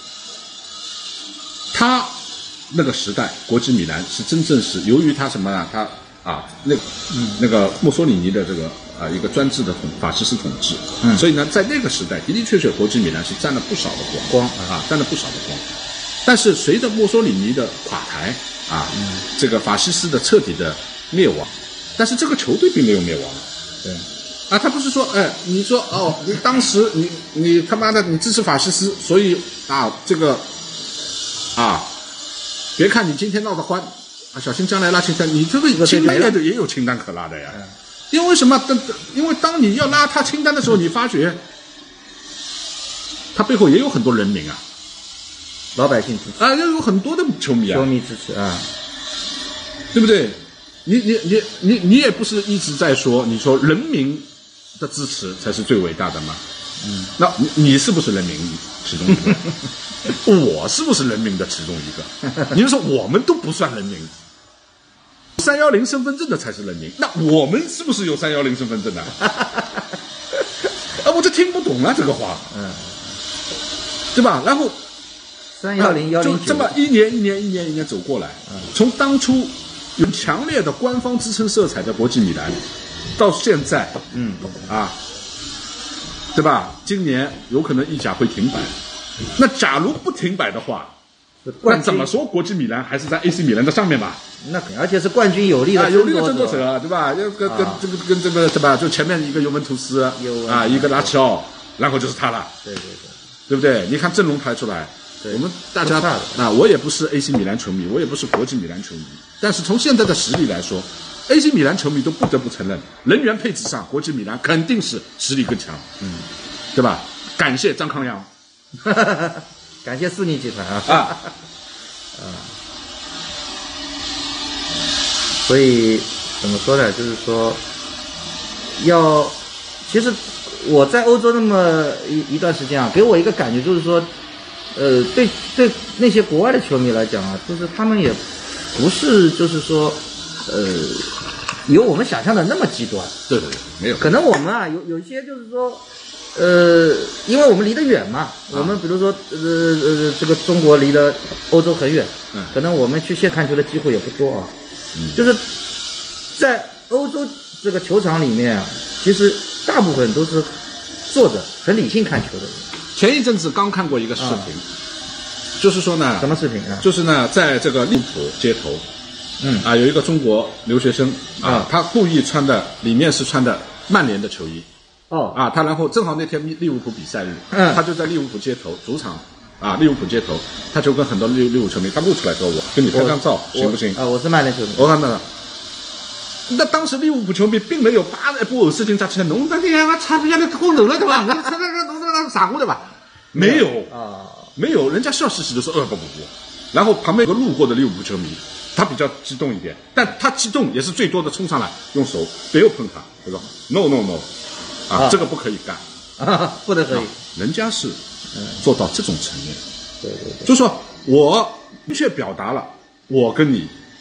那个时代，国际米兰是真正是由于他什么他那个墨索里尼的这个一个专制的法西斯统治，所以呢，在那个时代的确国际米兰是占了不少的光占了不少的光。但是随着墨索里尼的垮台这个法西斯的彻底的灭亡，但是这个球队并没有灭亡。 对他不是说你说你当时你他妈的你支持法西斯，所以这个别看你今天闹得欢小心将来拉清单，你这个清单也有清单可拉的呀。因为什么？因为当你要拉他清单的时候，你发觉他背后也有很多人民老百姓支持要有很多的球迷支持对不对？你也不是一直在说，你说人民的支持才是最伟大的吗？那你是不是人民其中一个？我是不是人民的其中一个？你就说我们都不算人民，310身份证的才是人民，那我们是不是有310身份证呢？我就听不懂了这个话，对吧？然后 310 就这么一年走过来，从当初有强烈的官方支撑色彩的国际米兰，到现在，对吧？今年有可能意甲会停摆。那假如不停摆的话，那怎么说国际米兰还是在 AC 米兰的上面吧？ 那而且是冠军有力的争夺者，对吧？跟这个对吧？就前面一个尤文图斯一个拉齐奥，然后就是他了。对不对？你看阵容排出来，我们大家我也不是 AC 米兰球迷，我也不是国际米兰球迷，但是从现在的实力来说，AC 米兰球迷都不得不承认，人员配置上国际米兰肯定是实力更强，对吧？感谢张康阳。 感谢4尼集团所以怎么说呢？就是说，其实我在欧洲那么一段时间给我一个感觉就是说，对那些国外的球迷来讲就是他们也不是就是说，有我们想象的那么极端。 对，没有。 可能我们有一些就是说。因为我们离得远嘛，我们比如说这个中国离得欧洲很远，可能我们去现看球的机会也不多就是在欧洲这个球场里面其实大部分都是坐着很理性看球的人。 前一阵子刚看过一个视频，就是说呢， 什么视频就是呢，在这个利物浦街头，有一个中国留学生他故意里面是穿的曼联的球衣。他然后正好那天利物浦比赛日，他就在利物浦街头主场利物浦街头，他就跟很多利物浦球迷，他录出来说我跟你拍张照行不行？ 我是曼联球迷， 我看到了。那当时利物浦球迷并没有把布偶事情炸起来，侬这个他人家的光头了对吧？他那傻乎的吧？没有，人家笑嘻嘻的说不，然后旁边有个路过的利物浦球迷，他比较激动一点，但他激动也是最多的冲上来用手别碰他，他说 no。这个不可以干不得可以人家是做到这种层面。 对， 就是说我明确表达了我跟你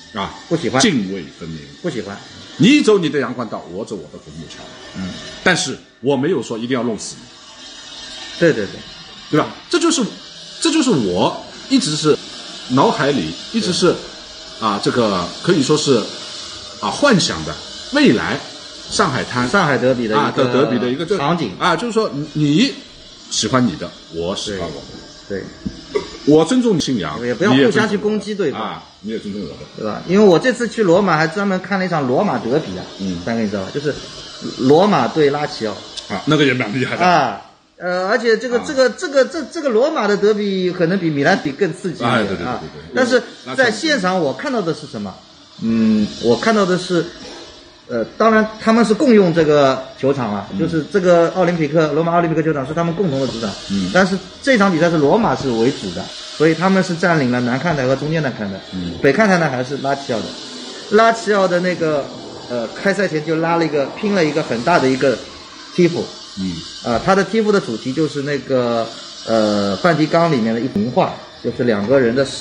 啊， 不喜欢， 泾渭分明， 不喜欢。 你走你的阳关道，我走我的独木桥。但是我没有说一定要弄死你。 对， 对吧？这就是我一直是脑海里一直是这个可以说是幻想的未来上海滩上海德比的德比的一个场景就是说你喜欢你的，我喜欢我的， 对， 我尊重你信仰， 也不要互相去攻击对方你也尊重我的， 对吧？因为我这次去罗马还专门看了一场罗马德比三个你知道吧？就是罗马对拉齐奥那个也蛮厉害的而且这个罗马的德比可能比米兰比更刺激一点对。 但是在现场我看到的是什么？我看到的是，当然他们是共用这个球场了，就是这个罗马奥林匹克球场是他们共同的主场。但是这场比赛是罗马是为主的，所以他们是占领了南看台和中间的看台。北看台呢还是拉齐奥的。拉齐奥的那个开赛前就拼了一个很大的一个踢服。他的踢服的主题就是那个梵蒂冈里面的一幅名画，就是两个人的手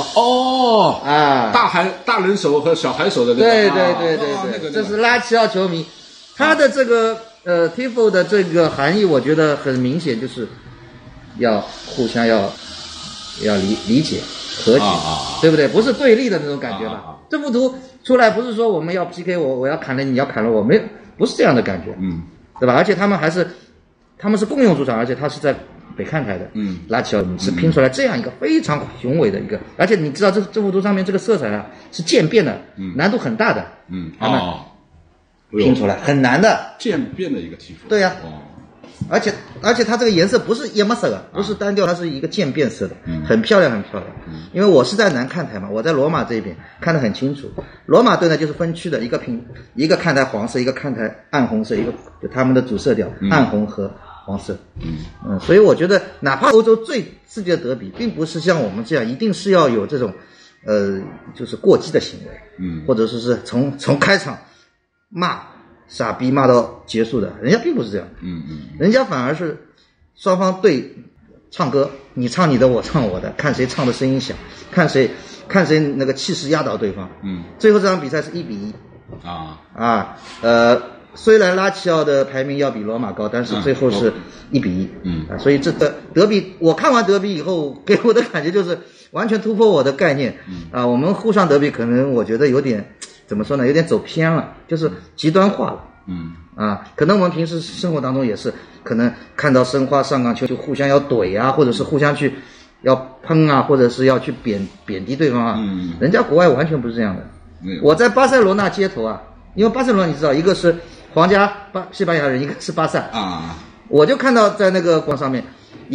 大人手和小孩手的对，这是拉齐奥球迷，他的这个踢服的这个含义，我觉得很明显，就是要互相要理解和解，对不对？不是对立的那种感觉吧？这幅图出来不是说我们要 PK 我要砍了你要砍了我，不是这样的感觉，对吧？而且他们是共用主场，而且他是在北看台的，拉齐奥是拼出来这样一个非常雄伟的一个，而且你知道这幅图上面这个色彩是渐变的，难度很大的，他们拼出来很难的， 渐变的一个踢服， 对呀，而且它这个颜色不是烟色的，不是单调，它是一个渐变色的，很漂亮很漂亮。因为我是在南看台嘛，我在罗马这边看得很清楚。罗马队呢就是分区的，一个看台黄色，一个看台暗红色，一个就他们的主色调暗红和黄色。所以我觉得哪怕欧洲最刺激的德比，并不是像我们这样一定是要有这种就是过激的行为，或者说是从开场骂傻逼骂到结束的，人家并不是这样，人家反而是双方对唱歌，你唱你的，我唱我的，看谁唱的声音响，看谁那个气势压倒对方，最后这场比赛是1-1，虽然拉齐奥的排名要比罗马高，但是最后是1-1，所以这个德比，我看完德比以后给我的感觉就是完全突破我的概念，我们沪上德比可能我觉得有点怎么说呢，有点走偏了，就是极端化了。可能我们平时生活当中也是，可能看到申花上港球就互相要怼啊，或者是互相去要喷啊，或者是要去贬低对方啊。人家国外完全不是这样的。我在巴塞罗那街头因为巴塞罗那你知道，一个是皇家西班牙人，一个是巴萨我就看到在那个广场上面，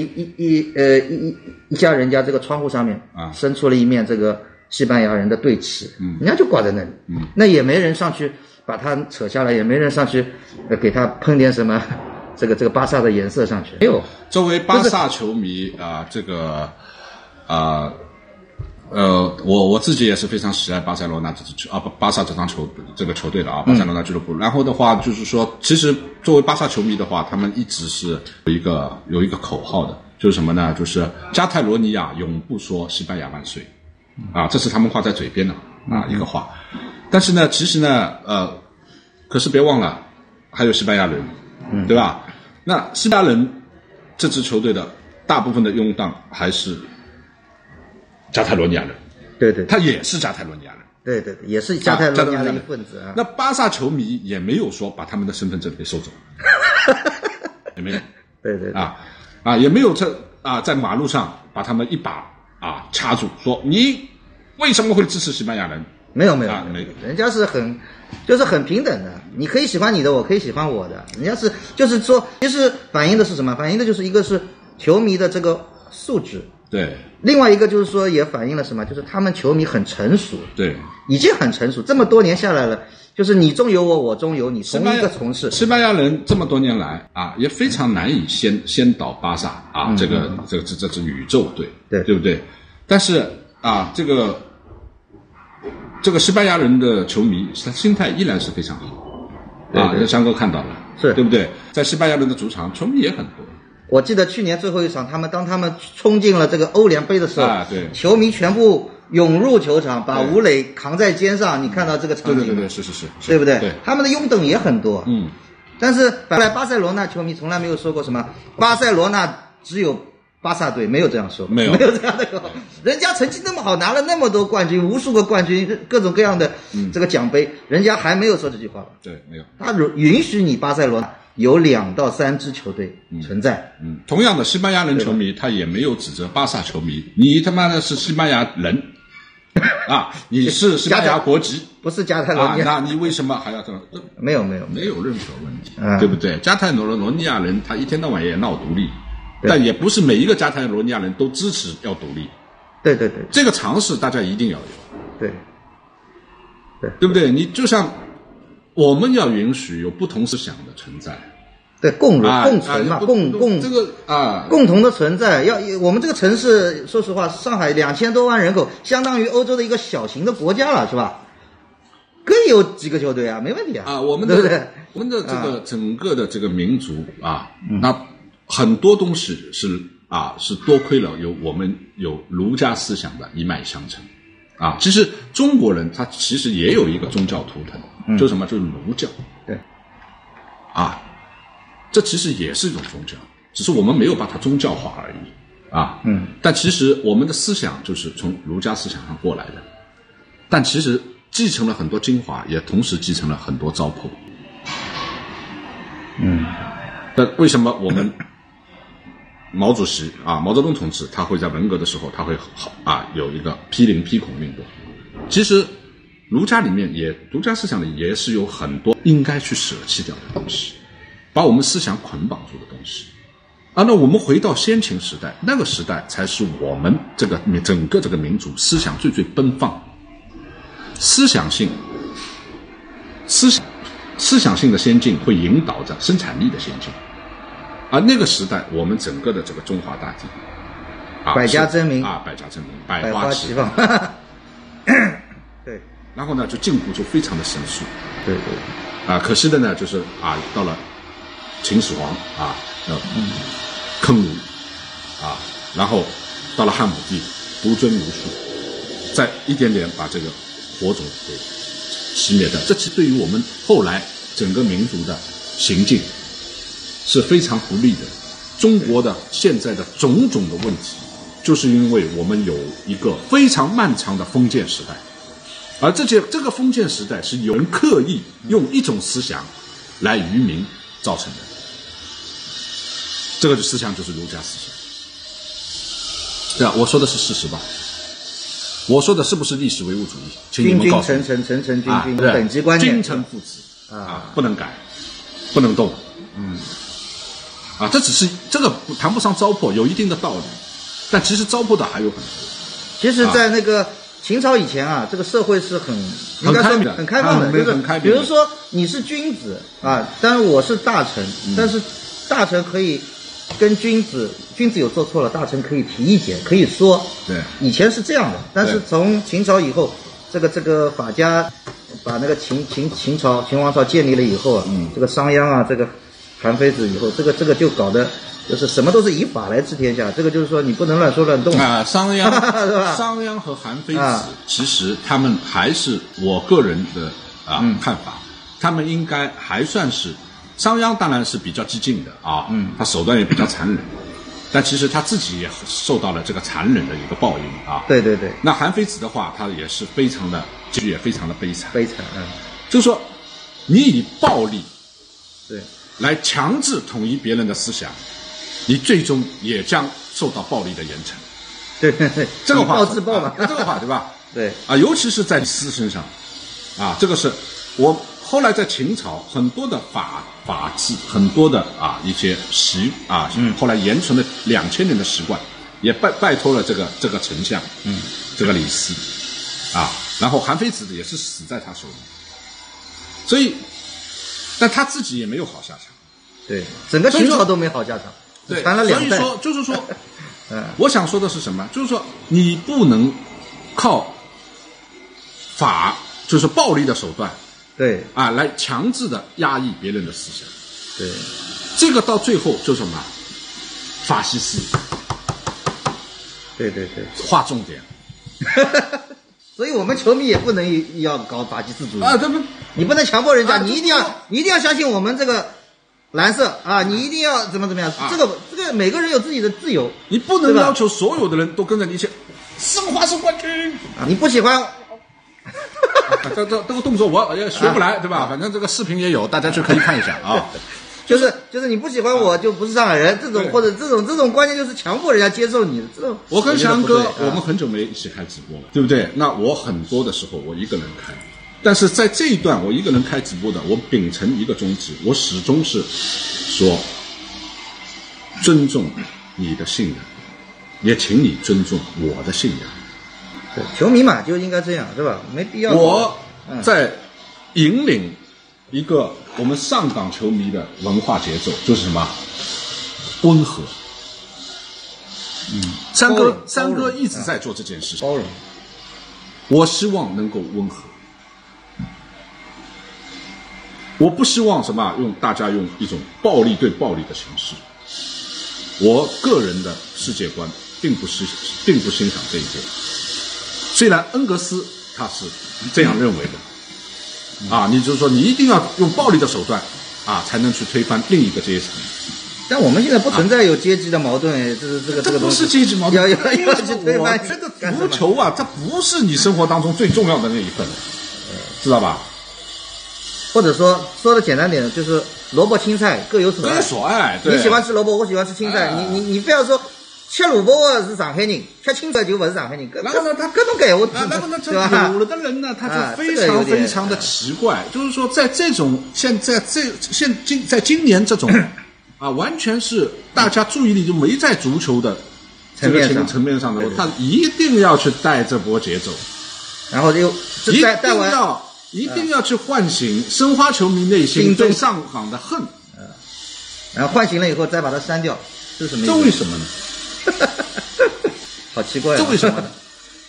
一家人家这个窗户上面伸出了一面这个西班牙人的队旗，人家就挂在那里，那也没人上去把它扯下来，也没人上去给他喷点什么这个巴萨的颜色上去，没有。 作为巴萨球迷我自己也是非常喜爱巴塞罗那巴萨这张这个球队的巴塞罗那俱乐部。然后的话就是说，其实作为巴萨球迷的话，他们一直是有一个口号的，就是什么呢？就是加泰罗尼亚永不说西班牙万岁这是他们挂在嘴边的一个话。但是呢，其实呢可是别忘了还有西班牙人，对吧？那西班牙人这支球队的大部分的拥趸还是加泰罗尼亚人， 对， 他也是加泰罗尼亚人， 对，也是加泰罗尼亚的一份子那巴萨球迷也没有说把他们的身份证给收走，也没有， 对， 也没有在马路上把他们一把掐住，说你为什么会支持西班牙人？ 没有，人家是很平等的，你可以喜欢你的，我可以喜欢我的，人家是就是说，其实反映的是什么？反映的就是一个是球迷的这个素质。 对， 另外一个就是说也反映了什么？就是他们球迷很成熟， 对， 已经很成熟，这么多年下来了，就是你中有我，我中有你，同一个城市。 西班牙人这么多年来也非常难以先倒巴萨这支宇宙队，对不对？但是这个西班牙人的球迷他心态依然是非常好翔哥看到了， 是对不对？在西班牙人的主场，球迷也很多。 我记得去年最后一场，当他们冲进了这个欧联杯的时候， 对， 球迷全部涌入球场，把吴磊扛在肩上，你看到这个场景？ 对，是， 对不对？ 对， 他们的拥趸也很多。但是本来巴塞罗那球迷从来没有说过什么巴塞罗那只有巴萨队，没有这样说，没有这样的说。人家成绩那么好，拿了那么多冠军，无数个冠军，各种各样的这个奖杯，人家还没有说这句话。 对，没有。 他允许你巴塞罗那有2到3支球队存在。 同样的，西班牙人球迷他也没有指责巴萨球迷，你他妈的是西班牙人啊，你是西班牙国籍， 不是加泰罗尼亚， 那你为什么还要这么？ 没有任何问题，对不对？加泰罗尼亚人他一天到晚也闹独立，但也不是每一个加泰罗尼亚人都支持要独立。 对， 这个尝试大家一定要有。对不对？你就像我们要允许有不同思想的存在。 对，共存嘛， 这个共同的存在。我们这个城市，说实话，上海2000多万人口，相当于欧洲的一个小型的国家了，是吧？可以有几个球队啊，没问题啊。 我们的这个整个的这个民族那很多东西是多亏了我们有儒家思想的一脉相承其实中国人他其实也有一个宗教图腾，就是什么？就是儒教。 对。 这其实也是一种宗教，只是我们没有把它宗教化而已但其实我们的思想就是从儒家思想上过来的，但其实继承了很多精华，也同时继承了很多糟粕。但为什么我们毛主席毛泽东同志他会在文革的时候他会有一个批林批孔运动？其实儒家思想里也是有很多应该去舍弃掉的东西，把我们思想捆绑住的东西那我们回到先秦时代，那个时代才是我们整个这个民族思想最奔放，思想性的先进会引导着生产力的先进那个时代我们整个的这个中华大地百家争鸣百花齐放对， 然后呢就进步就非常的神速。 对可惜的呢就是到了秦始皇坑儒然后到了汉武帝独尊儒术，再一点点把这个火种给熄灭掉。这其实对于我们后来整个民族的行进是非常不利的。中国的现在的种种的问题，就是因为我们有一个非常漫长的封建时代，而这个封建时代是有人刻意用一种思想来愚民造成的。这个思想就是儒家思想。对我说的是事实吧？我说的是不是历史唯物主义？请你们告诉我。 君臣君等级观念， 君臣父子不能改，不能动。这只是这个谈不上糟粕，有一定的道理，但其实糟粕的还有很多。 其实，在那个秦朝以前这个社会是很开放的，就是比如说你是君子当然我是大臣，但是大臣可以跟君子有做错了，大臣可以提意见，可以说。 对， 以前是这样的，但是从秦朝以后，这个法家把那个秦王朝建立了以后这个商鞅这个韩非子以后，这个就搞得就是什么都是以法来治天下。这个就是说你不能乱说乱动商鞅和韩非子其实他们还是我个人的看法，他们应该还算是。商鞅当然是比较激进的他手段也比较残忍，但其实他自己也受到了这个残忍的一个报应对。 那韩非子的话，他也是非常的结局也非常的悲惨。就是说，你以暴力来强制统一别人的思想，你最终也将受到暴力的严惩。 对， 这个话自暴嘛， 这个话对吧？ 对尤其是在李斯身上这个是我。后来在秦朝，很多的法制，很多的一些后来延存了2000年的习惯，也拜托了这个丞相，这个李斯，然后韩非子也是死在他手里，所以，但他自己也没有好下场， 对，整个秦朝都没好下场， 对， 传了2代。 所以说就是说，我想说的是什么？就是说你不能靠就是暴力的手段。 对来强制的压抑别人的思想， 对， 这个到最后就是什么？法西斯， 对， 划重点， 所以我们球迷也不能要搞打击自主啊，这不你不能强迫人家，你一定要相信我们这个蓝色啊，你一定要怎么样，这个每个人有自己的自由， 你不能要求所有的人都跟着你一起，申花是冠军， 你不喜欢。 这个动作我也学不来，对吧？反正这个视频也有，大家就可以看一下啊。 就是你不喜欢我就不是上海人，这种或者这种观念就是强迫人家接受你的这种。 我跟翔哥，我们很久没一起开直播了，对不对？那我很多的时候我一个人开，但是在这一段我一个人开直播的，我秉承一个宗旨，我始终是说尊重你的信仰，也请你尊重我的信仰。 对，球迷嘛就应该这样，是吧？没必要。 我在引领一个我们上港球迷的文化节奏，就是什么？温和。三哥一直在做这件事情。 包容。 我希望能够温和。我不希望什么大家用一种暴力对暴力的形式。我个人的世界观并不欣赏这一点。虽然恩格斯他是这样认为的，你就是说你一定要用暴力的手段才能去推翻另一个阶层。 但我们现在不存在有阶级的矛盾，这不是阶级矛盾， 要去推翻。 这个足球它不是你生活当中最重要的那一份，知道吧？ 或者说的简单点，就是萝卜青菜各有所爱。 对， 你喜欢吃萝卜，我喜欢吃青菜。你非要说吃萝卜是上海人，吃青菜就不是上海人。 然后呢， 他各种改我， 然后呢，有的人呢，他就非常的奇怪，就是说在这种在今年这种完全是大家注意力就没在足球的这个层面上的，他一定要去带这波节奏， 然后又一定要去唤醒申花球迷内心对上港的恨， 然后唤醒了以后再把它删掉，这是什么意思？ 这为什么呢？ 好奇怪， 这为什么呢？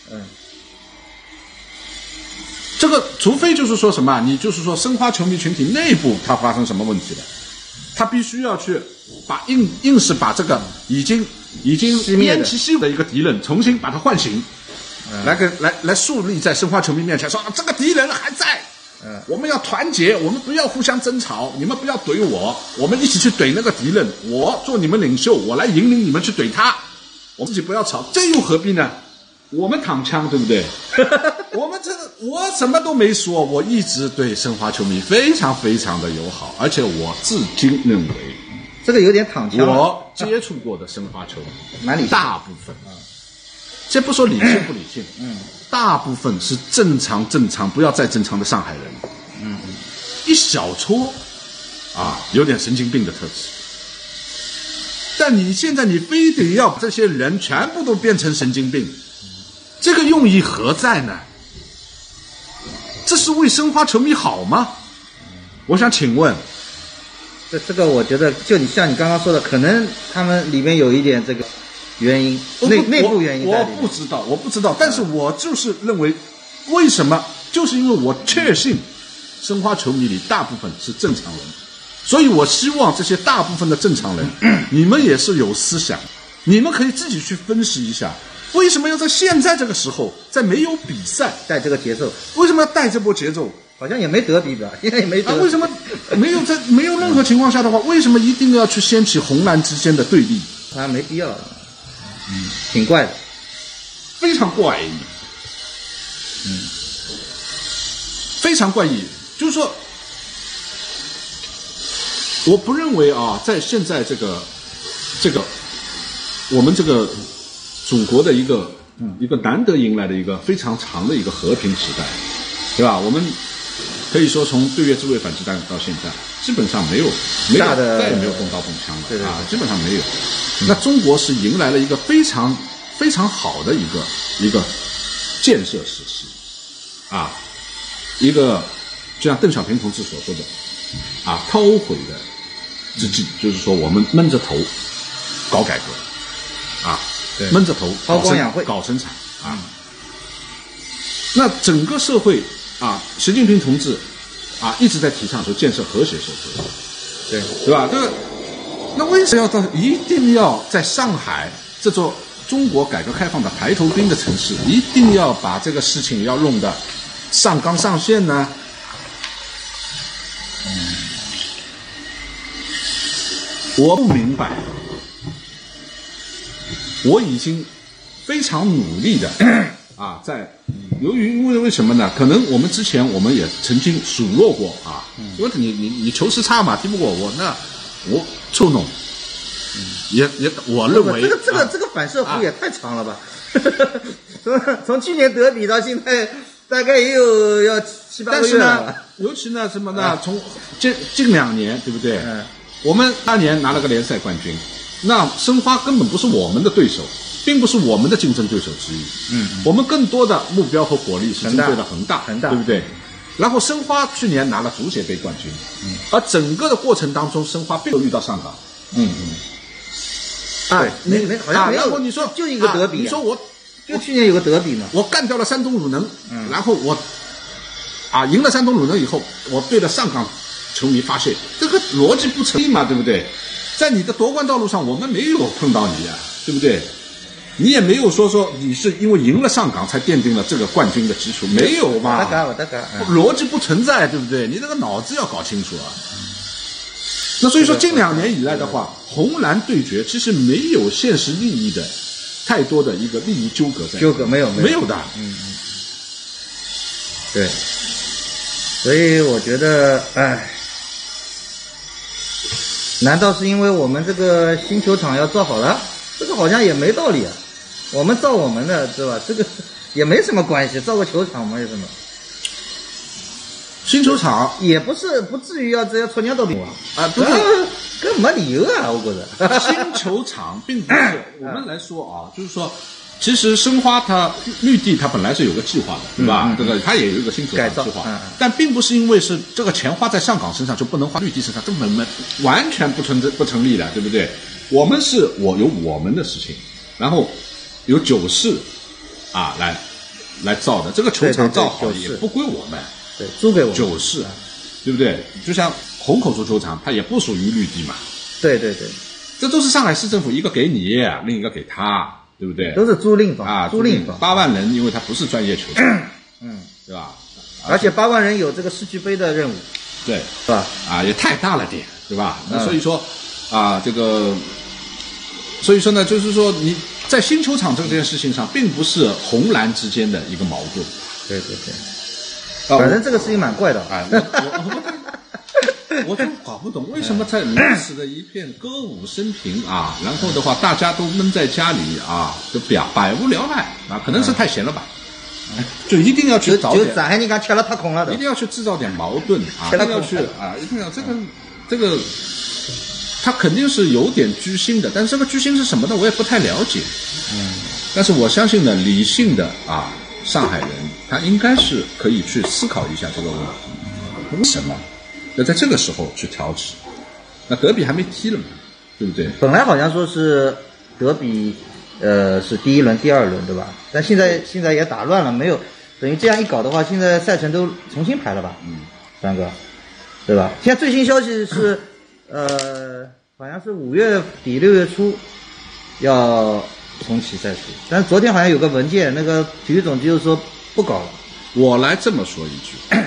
这个除非就是说什么，你就是说申花球迷群体内部它发生什么问题了，他必须要去把硬是把这个已经偃旗息鼓的一个敌人重新把它唤醒，来树立在申花球迷面前，说这个敌人还在。我们要团结，我们不要互相争吵，你们不要怼我们一起去怼那个敌人，我做你们领袖，我来引领你们去怼他，我自己不要吵，这又何必呢？我们躺枪，对不对？我什么都没说，我一直对申花球迷非常非常的友好，而且我至今认为这个有点躺枪。 我接触过的申花球迷，大部分先不说理性不理性，大部分是正常不要再正常的上海人，一小撮有点神经病的特质。但你现在你非得要这些人全部都变成神经病，这个用意何在呢？这是为申花球迷好吗？我想请问， 这个我觉得就像你刚刚说的，可能他们里面有一点这个原因，内部原因在里面。 我不知道，但是我就是认为，为什么？就是因为我确信申花球迷里大部分是正常人，所以我希望这些大部分的正常人，你们也是有思想，你们可以自己去分析一下，为什么要在现在这个时候，在没有比赛带这个节奏？ 为什么要带这波节奏？ 好像也没得比吧，现在也没得。 为什么没有任何情况下的话，为什么一定要去掀起红蓝之间的对立？ 没必要，挺怪的， 非常怪异，非常怪异。就是说，我不认为在现在这个我们这个祖国的一个难得迎来的一个非常长的一个和平时代，对吧？我们可以说从对越自卫反击战到现在，基本上没有再也没有动刀动枪了， 对基本上没有。那中国是迎来了一个非常非常好的一个建设时期，一个就像邓小平同志所说的韬晦的之际，就是说我们闷着头搞改革，闷着头韬光养晦搞生产那整个社会习近平同志一直在提倡说建设和谐社会，对吧？这个那为什么一定要在上海这座中国改革开放的排头兵的城市，一定要把这个事情要弄得上纲上线呢？我不明白，我已经非常努力的啊，因为为什么呢？可能我们之前我们也曾经数落过啊，因为你球时差嘛，踢不过我，那我臭弄，也我认为这个反射弧也太长了吧？从去年德比到现在，大概也有要7-8个月了吧。 尤其呢什么呢？从近2年，对不对？我们当年拿了个联赛冠军，那申花根本不是我们的对手，并不是我们的竞争对手之一。我们更多的目标和火力是针对了恒大，对不对？然后申花去年拿了足协杯冠军，而整个的过程当中，申花并没有遇到上港。 没好像没有。 然后你说就一个德比， 你说我就去年有个德比嘛， 我干掉了山东鲁能，然后我赢了山东鲁能以后，我对了上港球迷发泄，这个逻辑不成立嘛，对不对？在你的夺冠道路上，我们没有碰到你啊，对不对？你也没有说你是因为赢了上港才奠定了这个冠军的基础，没有嘛？ 我大概逻辑不存在，对不对？你这个脑子要搞清楚啊。那所以说，近2年以来的话，红蓝对决其实没有现实利益的太多的一个利益纠葛在。 没有的。对。所以我觉得，难道是因为我们这个新球场要造好了？这个好像也没道理啊。我们造我们的，对吧？这个也没什么关系，造个球场嘛，有什么？ 新球场也不至于要这样戳娘到底不是， 更没理由啊，我觉得。 新球场并不是我们来说啊，就是说。其实申花它绿地它本来是有个计划的，对吧？这个它也有一个新球场计划，但并不是因为是这个钱花在上港身上就不能花绿地身上，这完全不成立的，对不对？我有我们的事情，然后有九市来造的，这个球场造好也不归我们， 对，租给我们九市，对不对？就像虹口足球场，它也不属于绿地嘛， 对， 这都是上海市政府一个给你，另一个给他。对不对？ 都是租赁房租赁房 ，8万人，因为它不是专业球场，对吧？ 而且8万人有这个世俱杯的任务， 对， 是吧？ 也太大了点，对吧？那所以说呢，就是说你在新球场这件事情上，并不是红蓝之间的一个矛盾。 对，反正这个事情蛮怪的我就搞不懂为什么在如此的一片歌舞升平然后的话大家都闷在家里就百无聊赖可能是太闲了吧，就一定要去找点， 就上海人家吃了太空了的， 一定要去制造点矛盾一定要去一定要这个，他肯定是有点居心的，但是这个居心是什么呢？我也不太了解。但是我相信呢，理性的上海人他应该是可以去思考一下这个问题，为什么？要在这个时候去调整，那德比还没踢了嘛，对不对？ 本来好像说是德比，是第1轮、第2轮，对吧？但现在也打乱了，没有，等于这样一搞的话，现在赛程都重新排了吧？三哥，对吧？现在最新消息是，好像是5月底6月初要重启赛事，但是昨天好像有个文件，那个体育总局就说不搞了。 我来这么说一句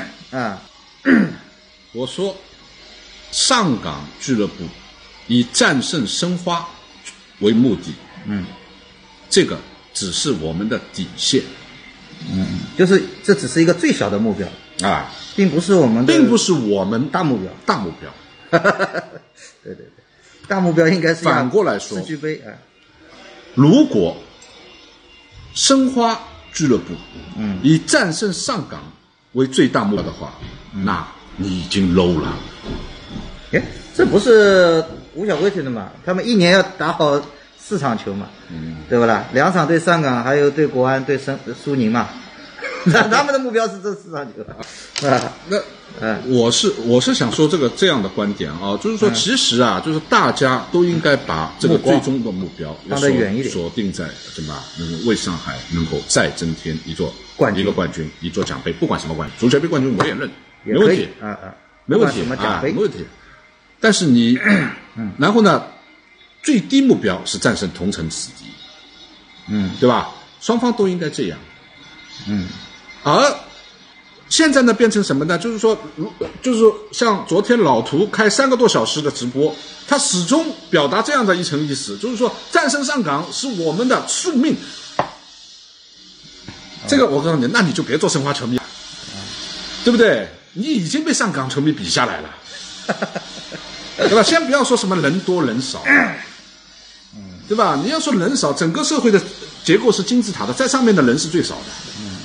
我说，上港俱乐部以战胜申花为目的，这个只是我们的底线， 就是这只是一个最小的目标并不是我们大目标， 对，大目标应该是反过来说， 世俱杯如果申花俱乐部以战胜上港为最大目标的话，那你已经 low 了。 这不是吴晓波提的嘛？他们1年要打好4场球嘛，对不啦？2场对上港，还有对国安、对苏宁嘛。他们的目标是这4场球我是想说这样的观点就是说其实就是大家都应该把这个最终的目标放得远一点， 锁定在什么？为上海能够再增添一个冠军，一座奖杯，不管什么冠军，足协杯冠军我也认。没问题没问题没问题。但是你然后呢，最低目标是战胜同城死敌， 对吧？双方都应该这样，而现在呢，变成什么呢？就是说像昨天老涂开3个多小时的直播，他始终表达这样的一层意思，就是说战胜上港是我们的宿命。这个我告诉你，那你就别做申花球迷，对不对？你已经被上港球迷比下来了，对吧？先不要说什么人多人少，对吧？你要说人少，整个社会的结构是金字塔的，在上面的人是最少的。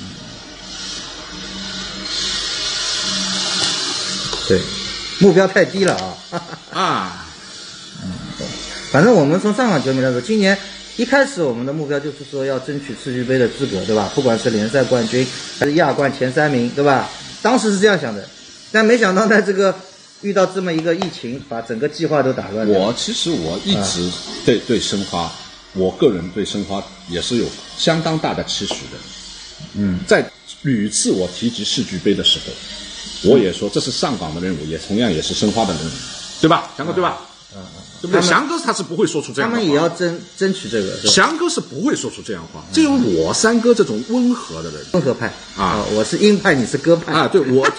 对，目标太低了啊！反正我们从上港球迷来说，今年一开始我们的目标就是说要争取世俱杯的资格，对吧？不管是联赛冠军还是亚冠前3名，对吧？当时是这样想的，但没想到呢，这个遇到这么一个疫情，把整个计划都打乱了。 其实我一直对申花，我个人对申花也是有相当大的期许的。在屡次我提及世俱杯的时候，我也说这是上港的任务，也同样也是申花的任务，对吧？翔哥对吧？对不对？翔哥他是不会说出这样的话， 他们也要争取这个。 翔哥是不会说出这样的话，只有我三哥这种温和的人， 温和派我是鹰派，你是鸽派对我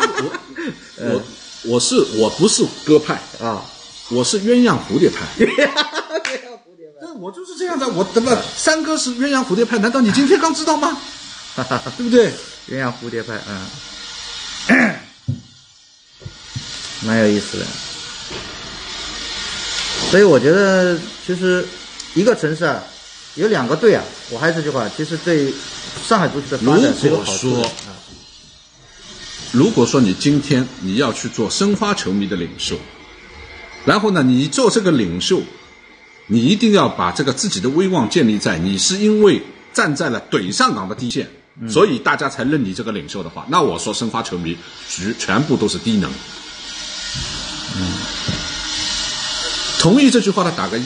不是鸽派我是鸳鸯蝴蝶派。对，我就是这样的。我怎么三哥是鸳鸯蝴蝶派？难道你今天刚知道吗？对不对？ 鸳鸯蝴蝶派，蛮有意思的。所以我觉得，其实一个城市有2个队我还是这句话，其实对上海足球的发展是有好处的。 如果说你今天你要去做申花球迷的领袖，然后呢，你做这个领袖，你一定要把这个自己的威望建立在你是因为站在了怼上港的第一线，所以大家才认你这个领袖的话，那我说申花球迷全部都是低能。同意这句话的打个1。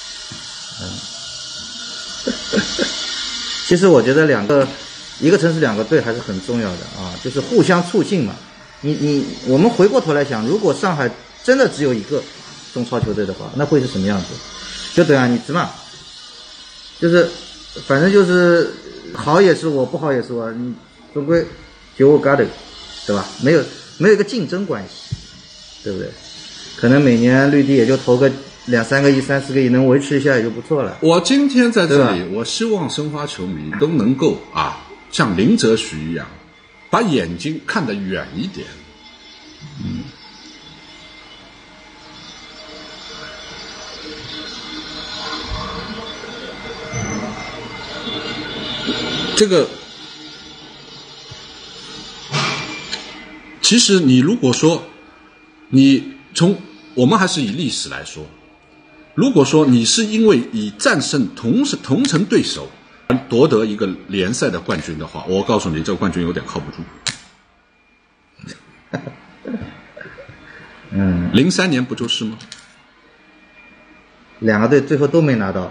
其实我觉得一个城市2个队还是很重要的就是互相促进嘛。我们回过头来想，如果上海真的只有一个中超球队的话，那会是什么样子？就等你知嘛，就是反正就是好也是我，不好也是我，你总归就我干的，对吧？没有一个竞争关系，对不对？可能每年绿地也就投个2-3个亿、3-4个亿，能维持一下也就不错了。 我今天在这里，我希望申花球迷都能够像林则徐一样，把眼睛看得远一点。这个其实你如果说我们还是以历史来说，如果说你是因为以战胜同城对手夺得一个联赛的冠军的话，我告诉你，这个冠军有点靠不住。03年不就是吗 ？2个队最后都没拿到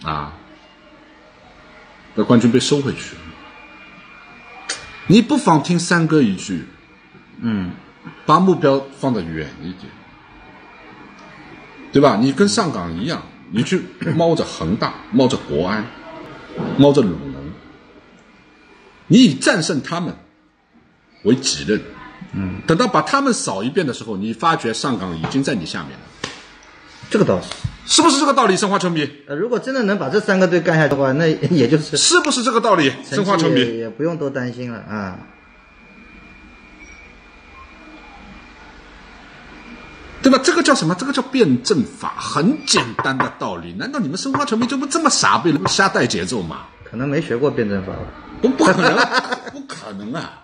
那冠军被收回去了。你不妨听三哥一句，把目标放得远一点，对吧？你跟上港一样，你去猫着恒大，猫着国安，猫着鲁能，你以战胜他们为己任。等到把他们扫一遍的时候，你发觉上港已经在你下面了。 这个倒是不是这个道理？申花球迷， 如果真的能把这3个队干下去的话，那也就是是不是这个道理？申花球迷也不用多担心了对吧？这个叫什么？这个叫辩证法，很简单的道理。难道你们申花球迷就不这么傻，被人瞎带节奏吗？ 可能没学过辩证法吧？ 不可能，不可能啊！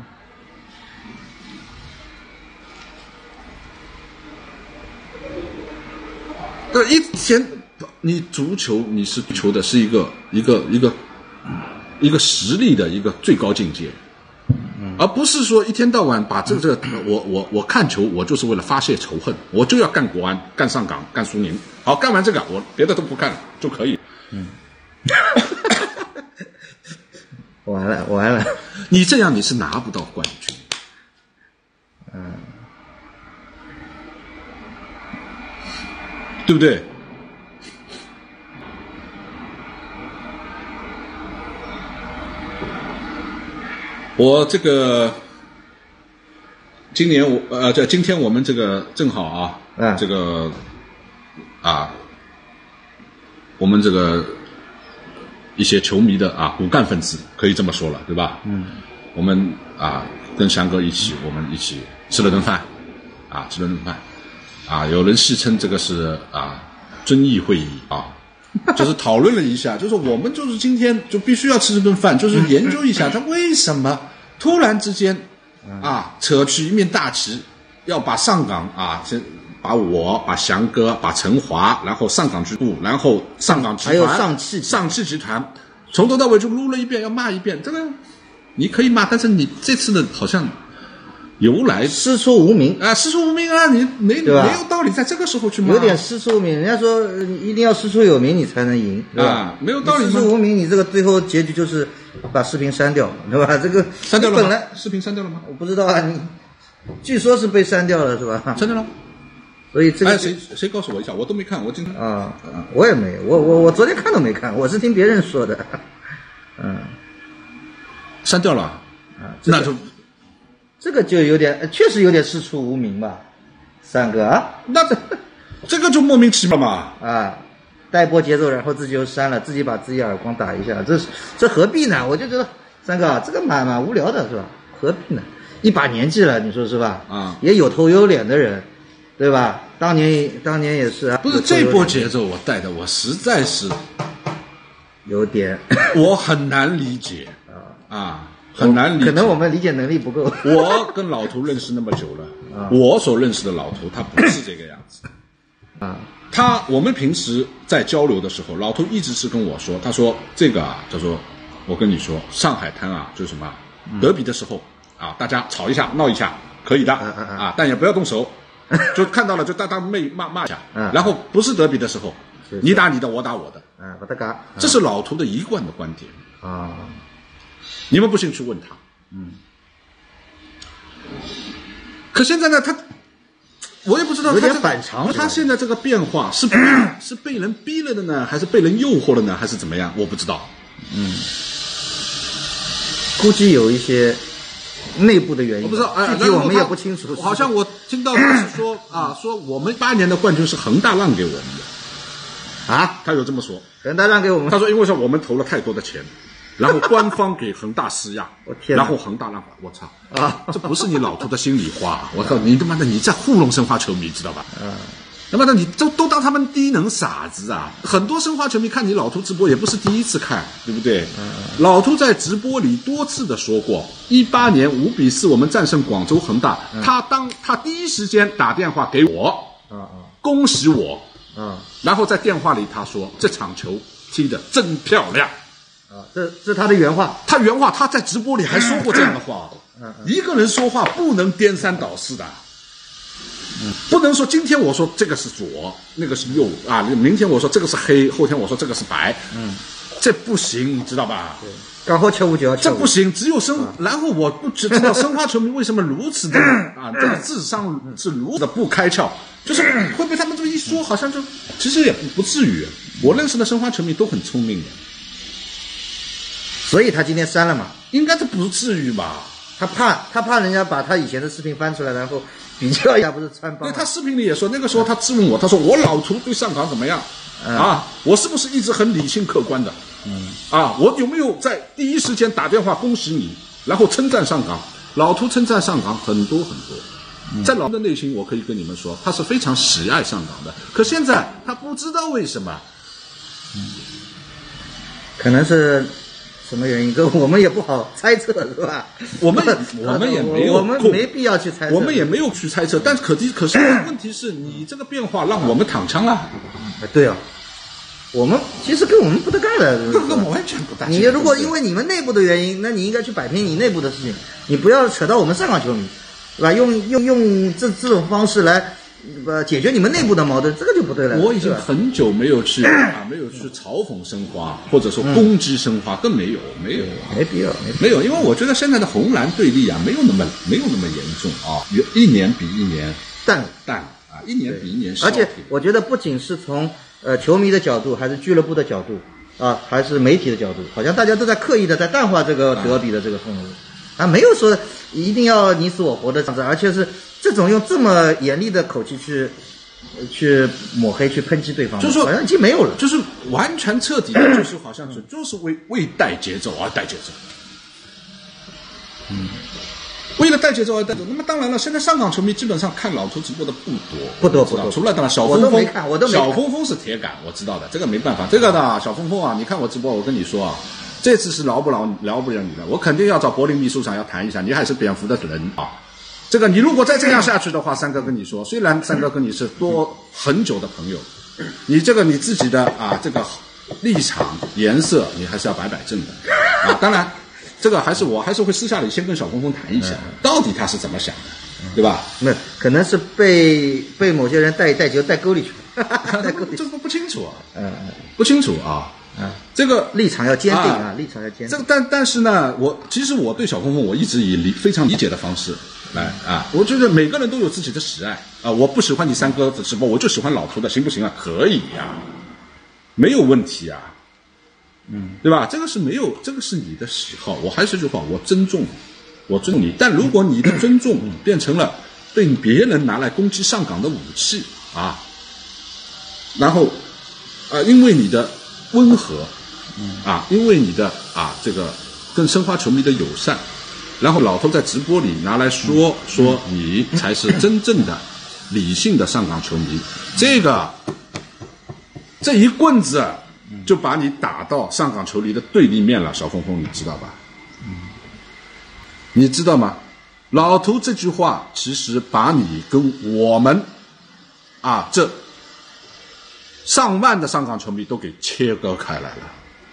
一天，你足球你是求的是一个实力的一个最高境界，而不是说一天到晚把这个我看球我就是为了发泄仇恨，我就要干国安、干上港、干苏宁，好，干完这个我别的都不干就可以。 完了， 你这样你是拿不到冠军。对不对？ 我这个今天我们这个正好啊，这个啊，我们这个一些球迷的骨干分子可以这么说了，对吧？我们跟翔哥我们一起吃了顿饭，有人戏称这个是遵义会议就是讨论了一下，就是我们就是今天就必须要吃这顿饭，就是研究一下他为什么突然之间扯去一面大旗，要把上港先把我、把翔哥、把陈华，然后上港俱乐部，然后上港集团， 还有上汽集团，从头到尾就撸了一遍，要骂一遍。这个你可以骂，但是你这次的好像由来师出无名师出无名你没有道理在这个时候去骂， 有点师出无名。人家说一定要师出有名你才能赢，对吧？ 没有道理。 师出无名，你这个最后结局就是把视频删掉，对吧？这个删掉了吗？ 本来视频删掉了吗？ 我不知道你据说是被删掉了，是吧？ 删掉了。 所以这个谁告诉我一下？我都没看，我今天我也没有，我昨天看都没看，我是听别人说的。 删掉了那就。 这个就有点，确实有点师出无名吧，三哥那这个就莫名其妙嘛带波节奏，然后自己又删了，自己把自己耳光打一下，这何必呢？我就觉得三哥这个蛮无聊的是吧？何必呢？一把年纪了，你说是吧？也有头有脸的人，对吧？当年也是不是这波节奏我带的，我实在是有点， 我很难理解很难理解， 可能我们理解能力不够。 我跟老涂认识那么久了我所认识的老涂他不是这个样子我们平时在交流的时候，老涂一直是跟我说，他说这个叫做我跟你说，上海滩就是什么德比的时候大家吵一下闹一下可以的但也不要动手，就看到了就当面骂一下然后不是德比的时候你打你的我打我的把他嘎这是老涂的一贯的观点你们不信去问他可现在呢我也不知道有点反常， 他现在这个变化是被人逼了的呢，还是被人诱惑了呢，还是怎么样？我不知道。 估计有一些内部的原因， 我不知道， 具体我们也不清楚。 好像我听到他是说说我们8年的冠军是恒大让给我们的他有这么说。 恒大让给我们， 他说因为我们投了太多的钱。然后官方给恒大施压，然后恒大让我操这不是你老涂的心里话，我靠你他妈的你在糊弄申花球迷知道吧？他妈的你都当他们低能傻子很多申花球迷看你老涂直播也不是第一次看，对不对？老涂在直播里多次的说过，18年5-4我们战胜广州恒大，他第一时间打电话给我恭喜我然后在电话里他说这场球踢得真漂亮。 这是他的原话。 他在直播里还说过这样的话。一个人说话不能颠三倒四的，不能说今天我说这个是左，那个是右明天我说这个是黑，后天我说这个是白，这不行，你知道吧？ 刚好切就要这不行，只有然后我不知道申花球迷为什么如此的这个智商是如此的不开窍，就是会被他们这么一说，好像就其实也不至于。我认识的申花球迷都很聪明的。 所以他今天删了嘛？ 应该这不至于吧？ 他怕人家把他以前的视频翻出来，然后比较一下，不是穿帮。 对，他视频里也说，那个时候他质问我，他说我老涂对上港怎么样？我是不是一直很理性客观的？我有没有在第一时间打电话恭喜你，然后称赞上港？老涂称赞上港很多很多，在老涂的内心，我可以跟你们说，他是非常喜爱上港的。可现在他不知道为什么， 可能是。什么原因？我们也不好猜测，是吧？ 我们也没有， 我们没必要去猜测， 我们也没有去猜测。但可是问题是你这个变化让我们躺枪了。 对我们其实跟我们不搭嘎的， 跟我们完全不搭。 你如果因为你们内部的原因，那你应该去摆平你内部的事情，你不要扯到我们上港球迷，对吧？用这种方式来。解决你们内部的矛盾，这个就不对了。 我已经很久没有去嘲讽申花，或者说攻击申花，更没有必要， 没有，因为我觉得现在的红蓝对立没有那么严重一年比一年淡一年比一年少。 而且我觉得不仅是从球迷的角度，还是俱乐部的角度还是媒体的角度，好像大家都在刻意的在淡化这个德比的这个氛围。 啊，没有说一定要你死我活的这样子，而且是这种用这么严厉的口气去抹黑、去抨击对方， 就是说好像已经没有了， 就是完全彻底的，就是好像是就是为带节奏而带节奏。为了带节奏而带节奏。那么当然了，现在上港球迷基本上看老头直播的不多，除了当然小峰峰，小峰峰是铁杆，我知道的，这个没办法。这个呢，小峰峰啊，你看我直播，我跟你说啊，这次是聊不了你的，我肯定要找柏林秘书长要谈一下，你还是蝙蝠的人啊。这个你如果再这样下去的话，三哥跟你说，虽然三哥跟你是多很久的朋友，你这个你自己的啊这个立场颜色，你还是要摆正的啊。当然。这个我还是会私下里先跟小峰峰谈一下，到底他是怎么想的，对吧？ 那可能是被某些人带沟里去， 这个不清楚啊，不清楚啊，这个立场要坚定啊，立场要坚定。 这个但是呢，其实我对小峰峰我一直以非常理解的方式来啊，我觉得每个人都有自己的喜爱啊，我不喜欢你三哥的直播，我就喜欢老头的，行不行啊？可以呀，没有问题啊。对吧？这个是你的喜好。我还是这句话，我尊重你。但如果你的尊重变成了被别人拿来攻击上港的武器啊，然后因为你的温和因为你的这个跟申花球迷的友善，然后老头在直播里拿来说你才是真正的理性的上港球迷，这一棍子。就把你打到上港球迷的对立面了，小峰峰，你知道吧？你知道吗？老头这句话其实把你跟我们这上万的上港球迷都给切割开来了。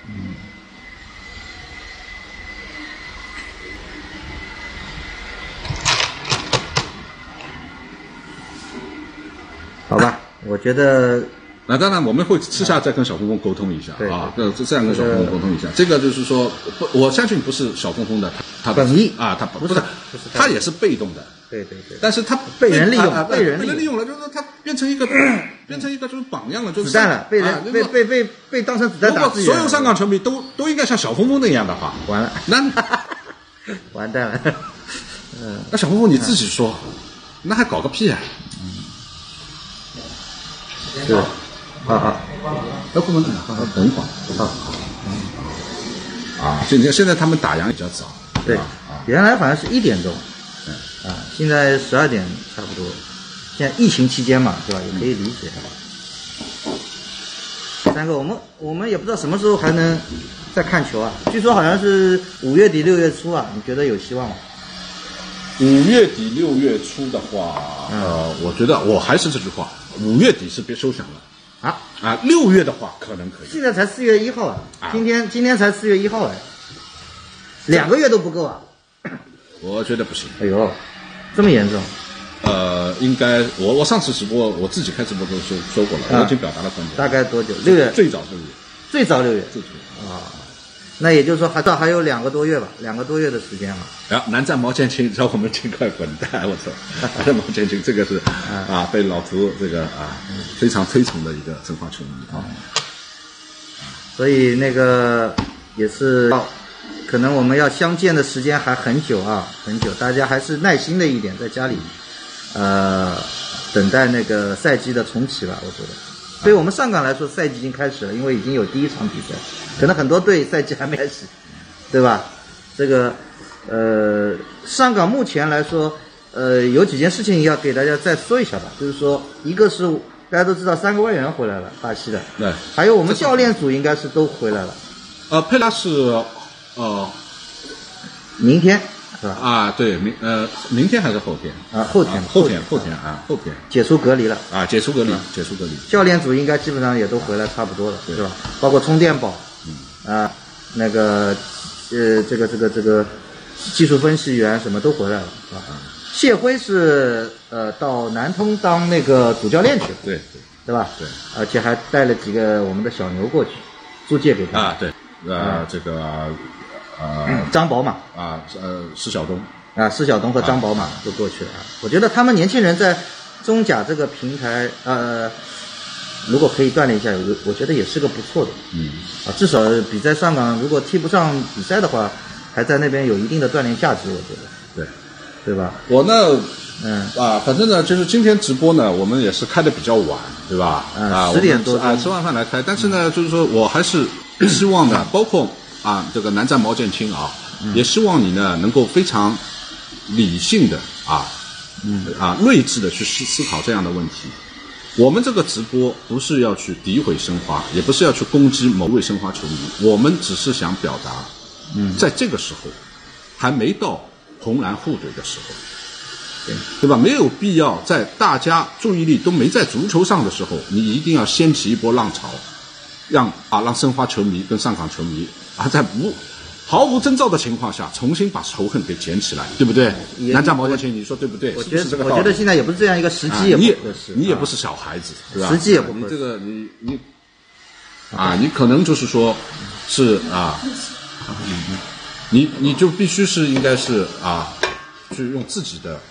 好吧，我觉得。 那当然，我们会私下再跟小峰峰沟通一下啊，这样跟小峰峰沟通一下。这个就是说，我相信不是小峰峰的他本意他不是，他也是被动的。 对。 但是他被人利用， 被人利用了，就是他变成一个就是榜样了，就是子弹了，被当成子弹打。 如果所有上港球迷都应该像小峰峰那样的话， 完了， 那完蛋了。 那小峰峰你自己说，那还搞个屁啊？ 对。 那不能等会儿现在他们打烊比较早， 对，原来好像是1点钟，现在12点差不多。现在疫情期间嘛，对吧？也可以理解。三哥，我们也不知道什么时候还能再看球啊？据说好像是5月底6月初啊，你觉得有希望吗 ？5月底6月初的话，我觉得我还是这句话，5月底是别休想了。6月的话可能可以。 现在才4月1号今天才4月1号2个月都不够啊。 我觉得不行。 哎呦，这么严重？ 应该我上次直播我自己开直播都说过了，我已经表达了观点。 大概多久？6月。 最早6月。 最早6月。那也就是说还有2个多月吧，2个多月的时间了。 南站毛剑青让我们尽快滚蛋！我操，南站毛剑青这个是被老头这个非常推崇的一个申花球迷所以那个也是可能我们要相见的时间还很久很久，大家还是耐心的一点，在家里等待那个赛季的重启吧，我觉得。对我们上港来说，赛季已经开始了，因为已经有第1场比赛，可能很多队赛季还没开始，对吧？这个上港目前来说，有几件事情要给大家再说一下吧，就是说，一个是大家都知道3个外援回来了，巴西的， 对， 还有我们教练组应该是都回来了。 佩拉是明天。是吧？ 对，明天还是后天？后天解除隔离了解除隔离。 教练组应该基本上也都回来差不多了，是吧？包括充电宝，那个这个技术分析员什么都回来了，是吧？谢辉是到南通当那个主教练去了，对吧？对，而且还带了几个我们的小牛过去租借给他。 对，这个。 张宝马施晓东施晓东和张宝马都过去了我觉得他们年轻人在中甲这个平台如果可以锻炼一下，我觉得也是个不错的至少比在上港如果踢不上比赛的话， 还在那边有一定的锻炼价值，我觉得。对吧？ 我呢，反正呢，就是今天直播呢，我们也是开的比较晚，对吧 ？10点多吃完饭来开，但是呢，就是说我还是希望呢，包括这个南站毛剑卿也希望你呢能够非常理性的睿智的去思考这样的问题。我们这个直播不是要去诋毁申花，也不是要去攻击某位申花球迷，我们只是想表达，在这个时候还没到红蓝互怼的时候，对吧？没有必要在大家注意力都没在足球上的时候，你一定要掀起一波浪潮，让申花球迷跟上港球迷在毫无征兆的情况下，重新把仇恨给捡起来，对不对？南站毛剑卿，你说对不对？ 我觉得现在也不是这样一个时机，也不合适。 你也不是小孩子，对吧？ 时机也不合适。 你这个你可能就是说是你就必须是应该是去用自己的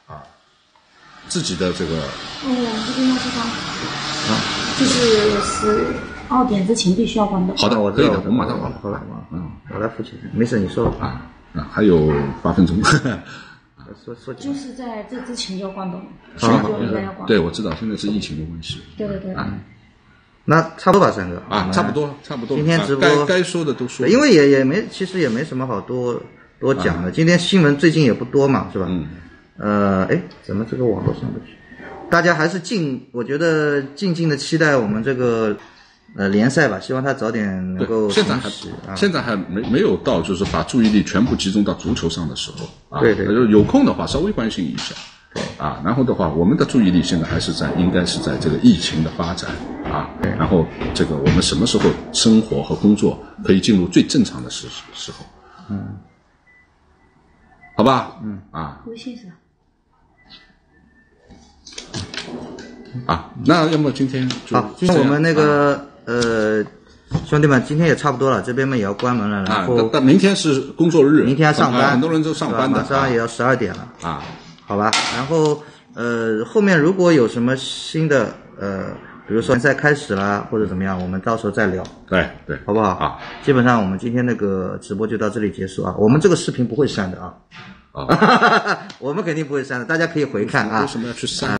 这个。 这边要是就是12点之前必须要关灯。 好的，可以的，我们马上好了，我来付钱，没事，你说还有8分钟。 说就是在这之前要关灯， 就应该要关。 对，我知道，现在是疫情的关系。 对。 那差不多吧，三哥。 差不多。 今天直播该说的都说了。 因为也没，其实也没什么好多讲的。今天新闻最近也不多嘛，是吧？怎么这个网络上不去？大家还是我觉得静的期待我们这个联赛吧，希望他早点能够现在还没有到就是把注意力全部集中到足球上的时候对， 有空的话稍微关心一下。然后的话，我们的注意力现在还是应该是在这个疫情的发展然后这个我们什么时候生活和工作可以进入最正常的时候，好吧， 微信是吧？那要么今天好，今天我们那个兄弟们，今天也差不多了，这边也要关门了，然后但明天是工作日， 明天要上班， 很多人都上班的， 马上也要12点了好吧？然后后面如果有什么新的比如说联赛开始啦或者怎么样，我们到时候再聊。 对， 好不好？基本上我们今天那个直播就到这里结束我们这个视频不会删的我们肯定不会删的，大家可以回看为什么要去删？